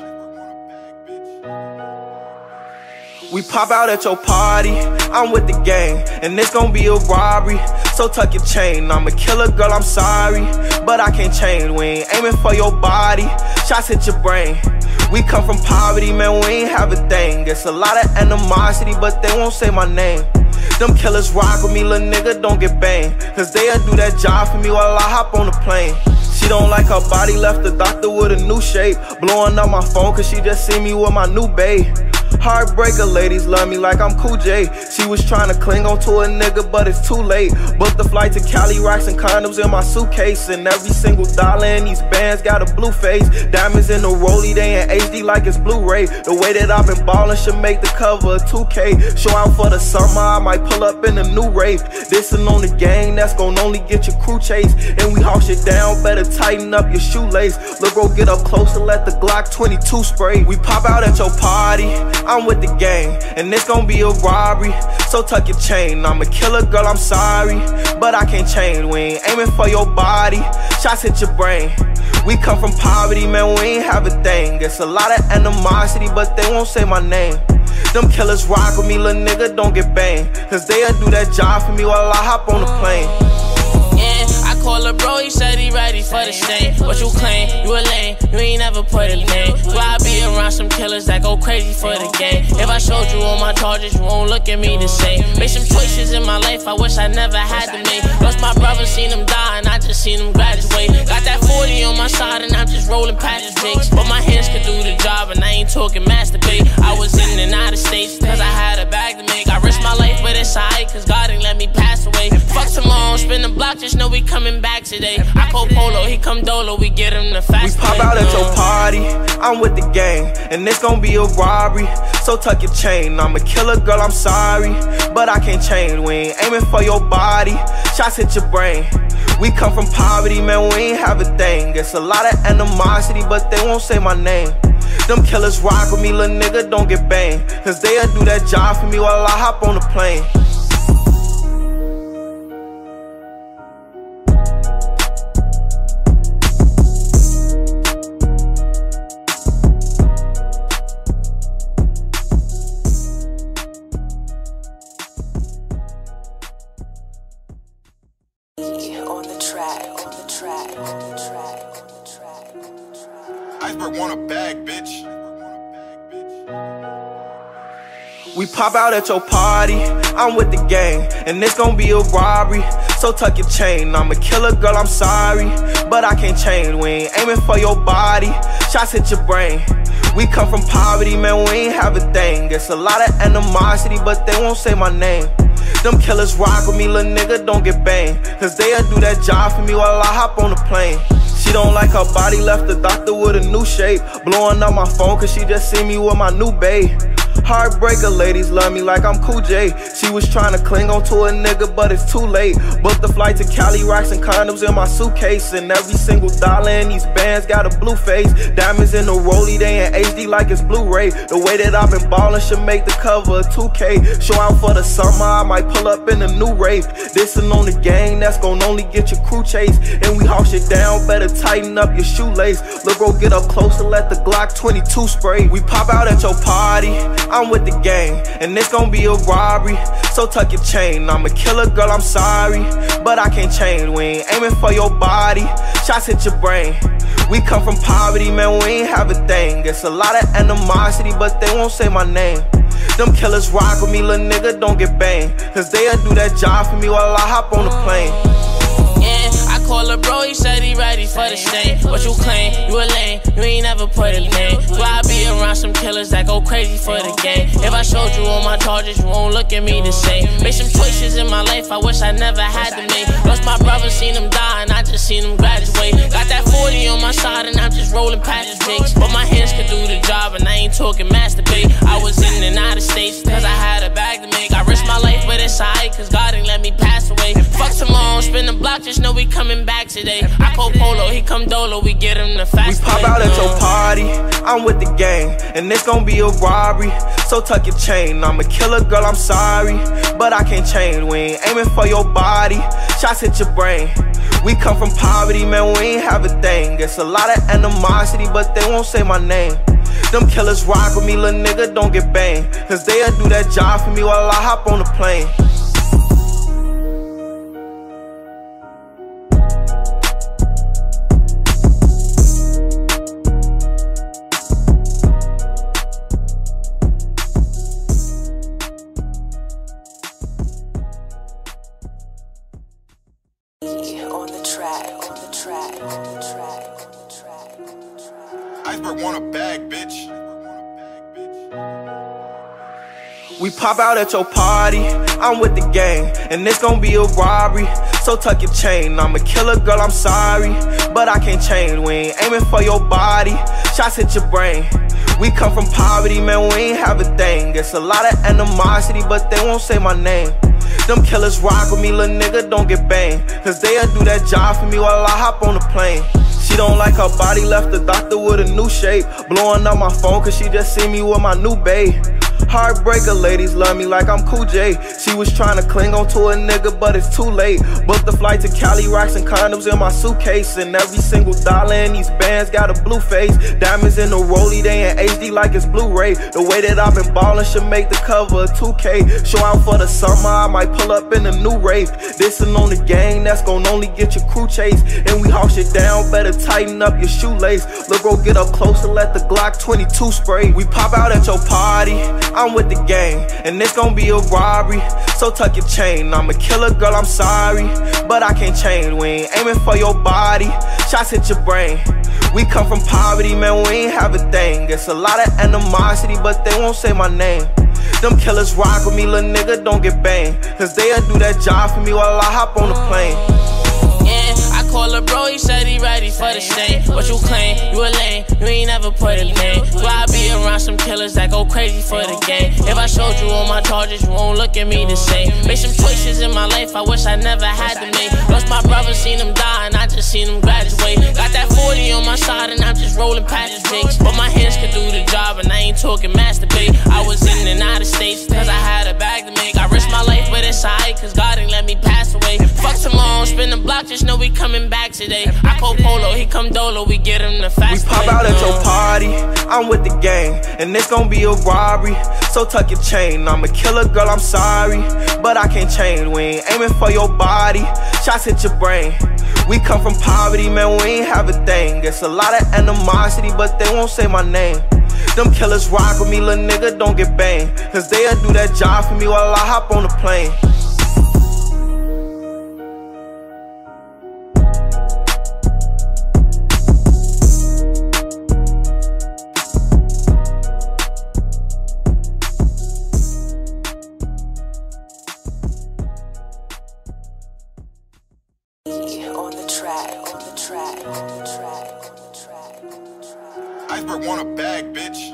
Speaker 3: We pop out at your party, I'm with the gang, and it's gon' be a robbery. So tuck your chain, I'm a killer, girl, I'm sorry, but I can't change. We ain't aiming for your body, shots hit your brain. We come from poverty, man, we ain't have a thing. It's a lot of animosity, but they won't say my name. Them killers rock with me, little nigga, don't get banged, cause they'll do that job for me while I hop on the plane. She don't like her body, left the doctor with a new shape. Blowing up my phone cause she just see me with my new babe. Heartbreaker, ladies love me like I'm Cool J. She was trying to cling on to a nigga, but it's too late. Booked the flight to Cali, rocks and condoms in my suitcase, and every single dollar in these bands got a blue face. Diamonds in the rollie, they in H D like it's Blu-ray. The way that I've been ballin' should make the cover of two K. Show out for the summer, I might pull up in a new Wraith. Dissin' on the gang, that's gon' only get your crew chased. And we haul shit down, better tighten up your shoelace. Look, bro, get up close and let the Glock twenty-two spray. We pop out at your party, I'm with the gang, and it's gon' be a robbery. So tuck your chain, I'm a killer, girl, I'm sorry, but I can't change. We ain't aiming for your body, shots hit your brain. We come from poverty, man, we ain't have a thing. It's a lot of animosity, but they won't say my name. Them killers rock with me, little nigga, don't get banged, cause they'll do that job for me while I hop on the plane.
Speaker 4: Yeah, I call a bro, he said he ready for the stain. What you claim, you a lame, you ain't never put a name. So I be around some killers that go crazy for the game. If I showed you all my charges, you won't look at me the same. Made some choices in my life I wish I never had to make. Lost my brother, seen him die, and I just seen him graduate. Got that forty on my side, and I'm just rolling past the jakes. But my hands could do the job, and I ain't talking masturbate. I was in and out of states, cause I had a bag to make. I risked my life, but it's alright, cause God ain't let me pass away. Fuck tomorrow, spin the block, just know we coming back today. I call Polo, he come Dolo, we get him the fast.
Speaker 3: We pop out at your party, I'm with the gang, and it's gon' be a robbery. So tuck your chain, I'm a killer, girl, I'm sorry, but I can't change. We ain't aiming for your body, shots hit your brain. We come from poverty, man, we ain't have a thing. It's a lot of animosity, but they won't say my name. Them killers rock with me, little nigga, don't get banged. Cause they'll do that job for me while I hop on the plane.
Speaker 1: On the track, on the track, on the track, on the track, on the track.
Speaker 2: Iceberg want a bag, bitch.
Speaker 3: We pop out at your party, I'm with the gang, and it's gon' be a robbery. So tuck your chain, I'm a killer, girl, I'm sorry, but I can't change. We ain't aiming for your body, shots hit your brain. We come from poverty, man, we ain't have a thing. It's a lot of animosity, but they won't say my name. Them killers rock with me, little nigga, don't get banged. Cause they'll do that job for me while I hop on the plane. She don't like her body, left the doctor with a new shape. Blowing up my phone cause she just see me with my new bae. Heartbreaker, ladies love me like I'm Cool J. She was trying to cling on to a nigga, but it's too late. Booked the flight to Cali, rocks and condoms in my suitcase. And every single dollar in these bands got a blue face. Diamonds in the rollie, they in H D like it's Blu-ray. The way that I've been ballin' should make the cover of two K. Show out for the summer, I might pull up in a new rave. Dissin' on the gang, that's gon' only get your crew chase. And we haul shit down, better tighten up your shoelace. Look, bro, get up close and let the Glock twenty-two spray. We pop out at your party, I'm with the gang, and it's gon' be a robbery. So tuck your chain, I'm a killer, girl, I'm sorry, but I can't change. We ain't aiming for your body, shots hit your brain. We come from poverty, man, we ain't have a thing. It's a lot of animosity, but they won't say my name. Them killers rock with me, little nigga, don't get banged. Cause they'll do that job for me while I hop on the plane.
Speaker 4: I call a bro, he said he ready for the stain. What you claim? You a lame, you ain't never put a name. Why I be around some killers that go crazy for the game? If I showed you all my charges, you won't look at me the same. Made some choices in my life I wish I never had to make. Lost my brother, seen him die, and I just seen him graduate. Got that forty on my side, and I'm just rolling past the jakes. But my hands could do the job, and I ain't talking masturbate. I was in and out of states, cause I had a bag to make. I risked my life, but it's alright, cause God ain't let me pass away. Fuck tomorrow, spin the block, just know we coming back today. I call Polo, he come Dolo, we get him the fast.
Speaker 3: We pop out at your party, I'm with the gang, and it's gon' be a robbery. So tuck your chain, I'm a killer, girl, I'm sorry, but I can't change. We ain't aiming for your body, shots hit your brain. We come from poverty, man, we ain't have a thing. It's a lot of animosity, but they won't say my name. Them killers rock with me, little nigga, don't get banged. Cause they'll do that job for me while I hop on the plane.
Speaker 1: On the track, on the track, on the track, on the track, on the track.
Speaker 2: Iceberg want a bag, bitch.
Speaker 3: We pop out at your party, I'm with the gang, and it's gon' be a robbery. So tuck your chain, I'm a killer, girl, I'm sorry, but I can't change. We ain't aiming for your body, shots hit your brain. We come from poverty, man, we ain't have a thing. It's a lot of animosity, but they won't say my name. Them killers rock with me, little nigga, don't get banged. Cause they'll do that job for me while I hop on the plane. She don't like her body, left the doctor with a new shape. Blowing up my phone cause she just see me with my new bae. Heartbreaker, ladies love me like I'm Cool J. She was trying to cling on to a nigga, but it's too late. Booked the flight to Cali, rocks and condoms in my suitcase. And every single dollar in these bands got a blue face. Diamonds in the rollie, they in H D like it's Blu-ray. The way that I've been ballin' should make the cover of two K. Show out for the summer, I might pull up in a new rave. Dissin' on the gang, that's gon' only get your crew chase. And we haul shit down, better tighten up your shoelace. Look, bro, get up close and let the Glock twenty-two spray. We pop out at your party, I'm with the gang, and it's gon' be a robbery. So tuck your chain, I'm a killer, girl, I'm sorry, but I can't change. We ain't aiming for your body, shots hit your brain. We come from poverty, man, we ain't have a thing. It's a lot of animosity, but they won't say my name. Them killers rock with me, little nigga, don't get banged. Cause they'll do that job for me while I hop on the plane.
Speaker 4: I call a bro, he said he ready for the stain. What you claim? You a lame, you ain't never put a name. Why I be around some killers that go crazy for the game? If I showed you all my charges, you won't look at me the same. Made some choices in my life I wish I never had to make. Lost my brothers, seen them die, and I just seen them graduate. Got that forty on my side, and I'm just rolling past the jakes. But my hands could do the job, and I ain't talking masturbate. I was in and out of states, cause I had a bag to make. I risked my life, but it's alright, cause God ain't let me pass away. Fuck tomorrow, spin the block, just know we coming back today. I call Polo, he come Dolo, we get him the fast.
Speaker 3: We pop out at your party, I'm with the gang, and it's gon' be a robbery. So tuck your chain, I'm a killer, girl, I'm sorry, but I can't change. We ain't aiming for your body, shots hit your brain. We come from poverty, man, we ain't have a thing. It's a lot of animosity, but they won't say my name. Them killers rock with me, little nigga, don't get banged, cause they'll do that job for me while I hop on the plane.
Speaker 1: On the track, on the track, on the track, on the track, on the track.
Speaker 2: Iceberg want a bag, bitch.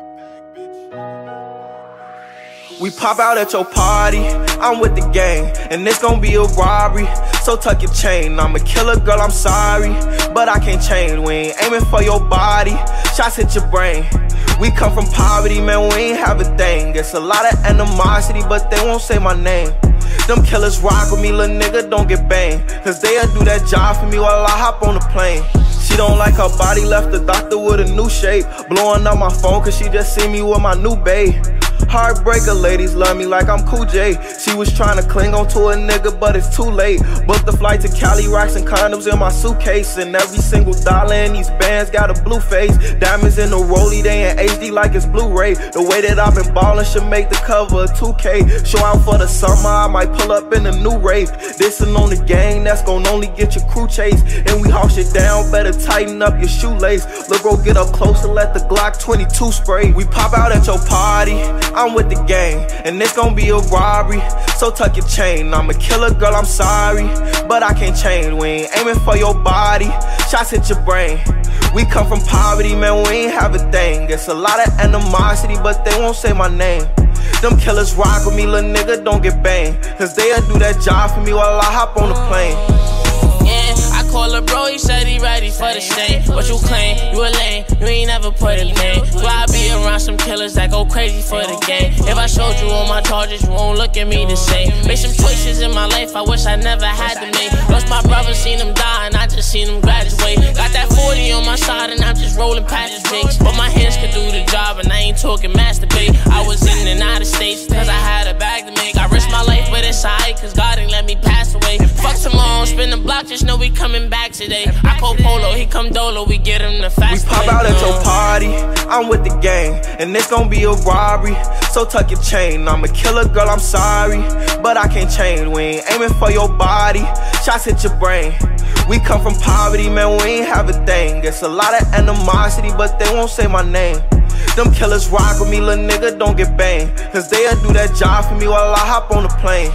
Speaker 3: We pop out at your party, I'm with the gang, and it's gon' be a robbery. So tuck your chain, I'm a killer, girl, I'm sorry, but I can't change. We ain't aiming for your body, shots hit your brain. We come from poverty, man, we ain't have a thing. It's a lot of animosity, but they won't say my name. Them killers rock with me, little nigga, don't get banged, cause they'll do that job for me while I hop on the plane. She don't like her body, left the doctor with a new shape. Blowing up my phone cause she just see me with my new bae. Heartbreaker, ladies love me like I'm Cool J. She was trying to cling on to a nigga, but it's too late. Booked the flight to Cali, rocks and condoms in my suitcase, and every single dollar in these bands got a blue face. Diamonds in the rollie, they in H D like it's Blu-ray. The way that I've been ballin' should make the cover of two K. Show out for the summer, I might pull up in a new rave. Dissin' on the gang, that's gon' only get your crew chased. And we haul shit down, better tighten up your shoelace. Look, bro, get up close and let the Glock twenty-two spray. We pop out at your party, I'm with the gang, and it's gon' be a robbery. So tuck your chain, I'm a killer, girl, I'm sorry, but I can't change. We ain't aiming for your body, shots hit your brain. We come from poverty, man, we ain't have a thing. It's a lot of animosity, but they won't say my name. Them killers rock with me, little nigga, don't get banged, cause they'll do that job for me while I hop on the plane.
Speaker 4: Yeah, I call her bro, he said he ready for the stain. What you claim, you a lame, you ain't never put a name. Why I be around some killers that go crazy for the game? If I showed you all my charges, you won't look at me the same. Made some choices in my life I wish I never had to make. Lost my brother, seen him die, and I just seen him graduate. Got that forty on my side, and I'm just rolling past the jakes. But my hands could do the job, and I ain't talking masturbate. I was in and out of states, cause I had a bag to make. I risked my life, but it's alright, cause God ain't let me pass away. Fuck tomorrow, spin the block, just know we coming back today. I call Polo, he come Dolo, we get him the fast.
Speaker 3: We pop out at your party, I'm with the gang, and it's gon' be a robbery. So tuck your chain, I'm a killer, girl, I'm sorry, but I can't change. We ain't aiming for your body, shots hit your brain. We come from poverty, man, we ain't have a thing. It's a lot of animosity, but they won't say my name. Them killers rock with me, little nigga, don't get banged, cause they'll do that job for me while I hop on the plane.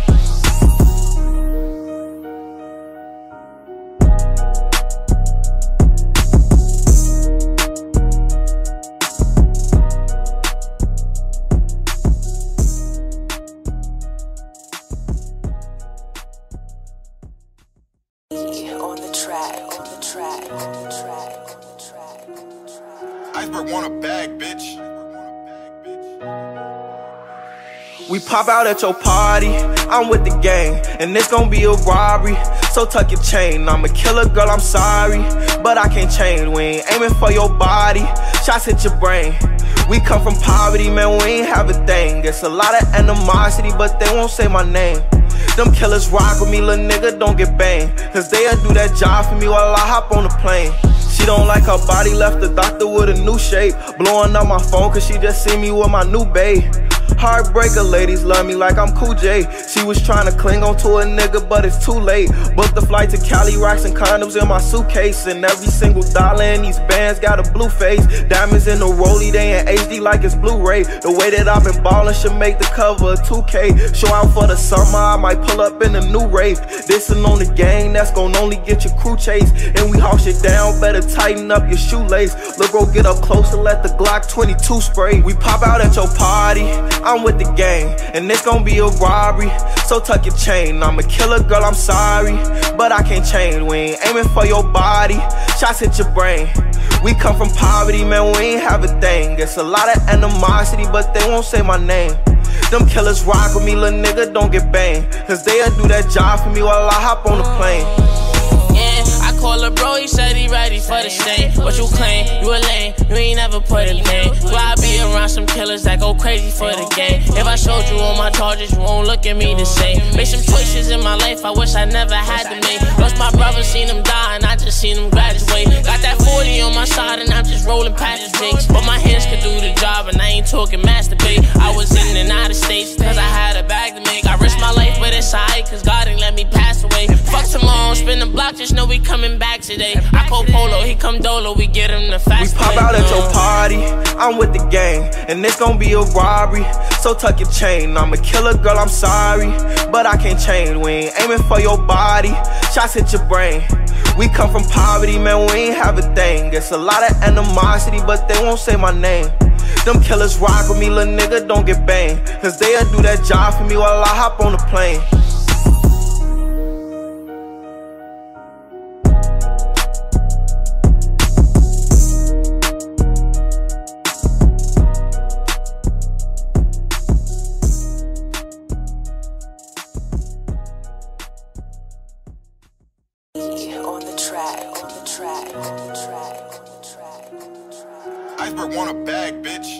Speaker 1: On the track, on the track, on the track, on the track, on the track.
Speaker 2: Iceberg want a bag, bitch.
Speaker 3: We pop out at your party, I'm with the gang, and it's gon' be a robbery. So tuck your chain, I'm a killer, girl, I'm sorry, but I can't change. We ain't aiming for your body, shots hit your brain. We come from poverty, man, we ain't have a thing. It's a lot of animosity, but they won't say my name. Them killers rock with me, little nigga, don't get banged, cause they'll do that job for me while I hop on the plane. She don't like her body, left the doctor with a new shape. Blowing up my phone cause she just see me with my new bae. Heartbreaker, ladies love me like I'm Cool J. She was trying to cling on to a nigga, but it's too late. Booked the flight to Cali, rocks and condoms in my suitcase, and every single dollar in these bands got a blue face. Diamonds in the rollie, they in H D like it's Blu-ray. The way that I've been ballin' should make the cover of two K. Show out for the summer, I might pull up in a new rave. Dissin' on the gang, that's gon' only get your crew chased. And we haul shit down, better tighten up your shoelace. Look, bro, get up close and let the Glock twenty-two spray. We pop out at your party, I'm with the gang, and it's gon' be a robbery. So tuck your chain, I'm a killer, girl, I'm sorry, but I can't change. We ain't aiming for your body, shots hit your brain. We come from poverty, man, we ain't have a thing. It's a lot of animosity, but they won't say my name. Them killers rock with me, little nigga, don't get banged, cause they'll do that job for me while I hop on the plane.
Speaker 4: Yeah, I call a bro, he said he ready for the stain. What you claim, you a lame, you ain't never put a name. Why I be around some killers that go crazy for the game? If I showed you all my charges, you won't look at me the same. Made some choices in my life I wish I never had to make. Lost my brother, seen him die, and I just seen him graduate. Got that forty on my side, and I'm just rolling past the jakes. But my hands could do the job, and I ain't talking masturbate. I was in and out of states, cause I had a bag to make. I risked my life, but it's alright, cause God ain't let me pass away. Fuck tomorrow, spin the block, just know we coming back today. I call Polo, he come Dolo, we get him the fast.
Speaker 3: We pop out at your party, I'm with the gang, and it's gon' be a robbery. So tuck your chain, I'm a killer, girl, I'm sorry, but I can't change. We ain't aiming for your body, shots hit your brain. We come from poverty, man, we ain't have a thing. It's a lot of animosity, but they won't say my name. Them killers rock with me, little nigga, don't get banged, cause they'll do that job for me while I hop on the plane.
Speaker 1: On the track, on the track, on the track, on the track, on the track.
Speaker 2: Iceberg want a bag, bitch.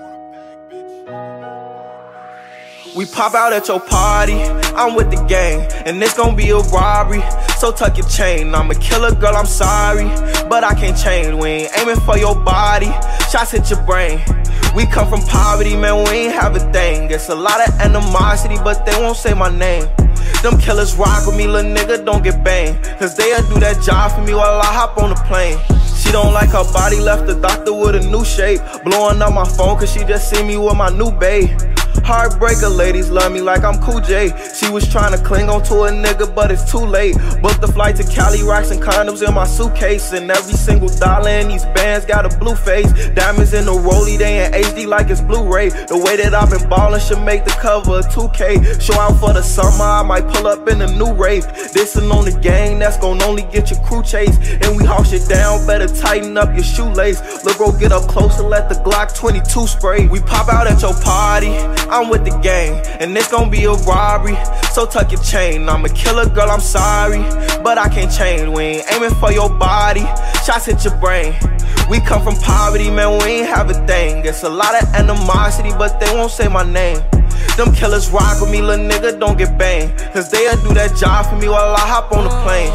Speaker 3: We pop out at your party, I'm with the gang, and it's gon' be a robbery. So tuck your chain, I'm a killer, girl, I'm sorry, but I can't change. We ain't aiming for your body, shots hit your brain. We come from poverty, man, we ain't have a thing. It's a lot of animosity, but they won't say my name. Them killers rock with me, little nigga, don't get banged, cause they'll do that job for me while I hop on the plane. She don't like her body, left the doctor with a new shape. Blowing up my phone cause she just see me with my new babe. Heartbreaker, ladies love me like I'm Cool J. She was trying to cling on to a nigga, but it's too late. Booked the flight to Cali, rocks and condoms in my suitcase, and every single dollar in these bands got a blue face. Diamonds in the rollie, they in H D like it's Blu-ray. The way that I've been ballin' should make the cover of two K. Show out for the summer, I might pull up in a new rave. Dissin' on the gang, that's gon' only get your crew chase. And we haul shit down, better tighten up your shoelace. Look, bro, get up close and let the Glock twenty-two spray. We pop out at your party, I'm with the gang, and it's gon' be a robbery. So tuck your chain, I'm a killer, girl, I'm sorry, but I can't change. We ain't aiming for your body, shots hit your brain. We come from poverty, man, we ain't have a thing. It's a lot of animosity, but they won't say my name. Them killers rock with me, little nigga, don't get banged, cause they'll do that job for me while I hop on the plane.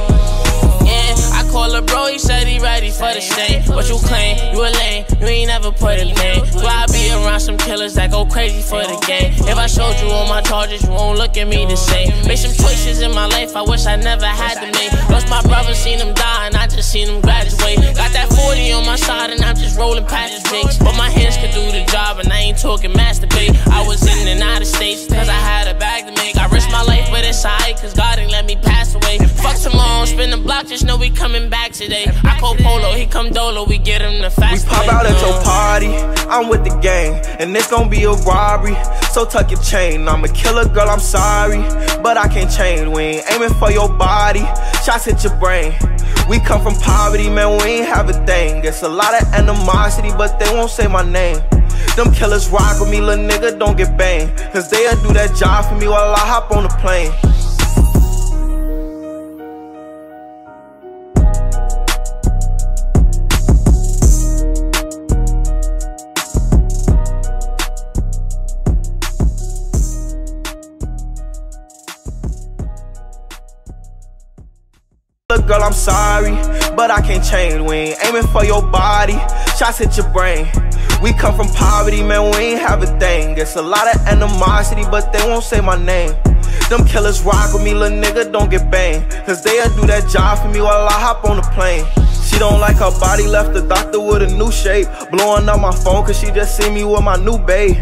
Speaker 4: Yeah, I call a bro, he said he ready for the stain. What you claim, you a lame, you ain't never put a name. Why I be around some killers that go crazy for the game? If I showed you all my charges, you won't look at me the same. Made some choices in my life I wish I never had to make. Lost my brother, seen him die, and I just seen him graduate. Got that forty on my side, and I'm just rolling past the jakes. But my hands could do the job, and I ain't talking masturbate. I was in and out of states, cause I had a bag to make. I risked my life, but it's alright, cause God ain't let me pass away. Fuck tomorrow, spin the block, just know we coming back today. I call Polo, he come Dolo, we get him the fast.
Speaker 3: We pop out at your party, I'm with the gang, and it's gon' be a robbery. So tuck your chain, I'm a killer, girl, I'm sorry, but I can't change. We ain't aiming for your body, shots hit your brain. We come from poverty, man, we ain't have a thing. It's a lot of animosity, but they won't say my name. Them killers rock with me, little nigga, don't get banged, cause they'll do that job for me while I hop on the plane. Girl, I'm sorry, but I can't change. We ain't aiming for your body, shots hit your brain. We come from poverty, man, we ain't have a thing. It's a lot of animosity, but they won't say my name. Them killers rock with me, little nigga, don't get banged, cause they'll do that job for me while I hop on the plane. She don't like her body, left the doctor with a new shape. Blowing up my phone cause she just see me with my new babe.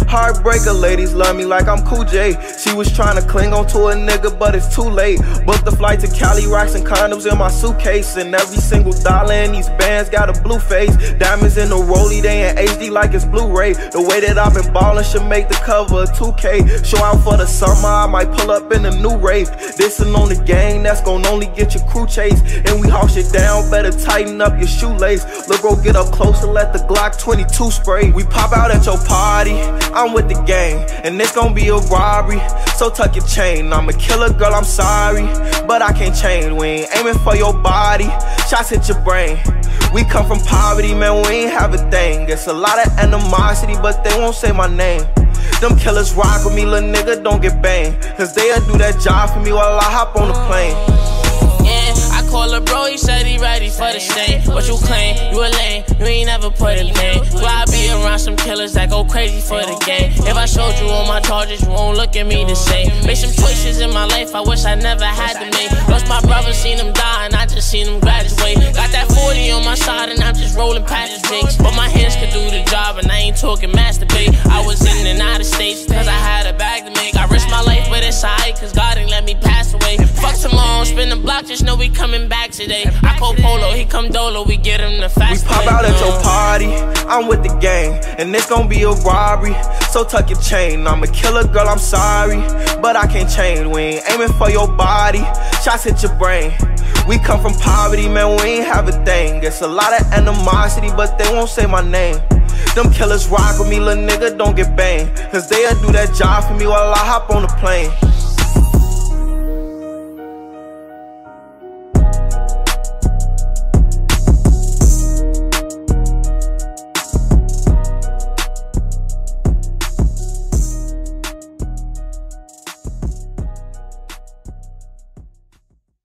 Speaker 3: Heartbreaker, ladies love me like I'm Cool J. She was trying to cling on to a nigga, but it's too late. Booked the flight to Cali, rocks and condoms in my suitcase. And every single dollar in these bands got a blue face. Diamonds in the rollie, they in H D like it's Blu-ray. The way that I've been ballin' should make the cover of two K. Show out for the summer, I might pull up in a new rave. Dissin' on the gang, that's gon' only get your crew chased. And we haul shit down, better tighten up your shoelace. Look, bro, get up close and let the Glock twenty-two spray. We pop out at your party, I'm with the gang, and it's gon' be a robbery. So tuck your chain, I'm a killer, girl, I'm sorry, but I can't change. We ain't aiming for your body, shots hit your brain. We come from poverty, man, we ain't have a thing. It's a lot of animosity, but they won't say my name. Them killers rock with me, little nigga, don't get banged, cause they'll do that job for me while I hop on the plane.
Speaker 4: Yeah, I call a bro, he said he ready for the stain. What you claim? You a lame, you ain't never put a name. Why I be around some killers that go crazy for the game? If I showed you all my charges, you won't look at me the same. Made some choices in my life I wish I never had to make. Lost my brother, seen him die, and I just seen him graduate. Got that forty on my side, and I'm just rolling past the jakes. But my hands could do the job, and I ain't talking masturbate. I was in and out of states, cause I had a bag to make. I risked my life, but it's alright, cause God ain't let me pass away. Fuck tomorrow, spin the block, just know we coming back today. I call Polo, he come Dolo, we get him the fast.
Speaker 3: We pop out at your party, I'm with the gang, and it's gon' be a robbery. So tuck your chain, I'm a killer, girl, I'm sorry, but I can't change. We ain't aiming for your body, shots hit your brain. We come from poverty, man, we ain't have a thing. It's a lot of animosity, but they won't say my name. Them killers rock with me, little nigga, don't get banged, cause they'll do that job for me while I hop on the plane.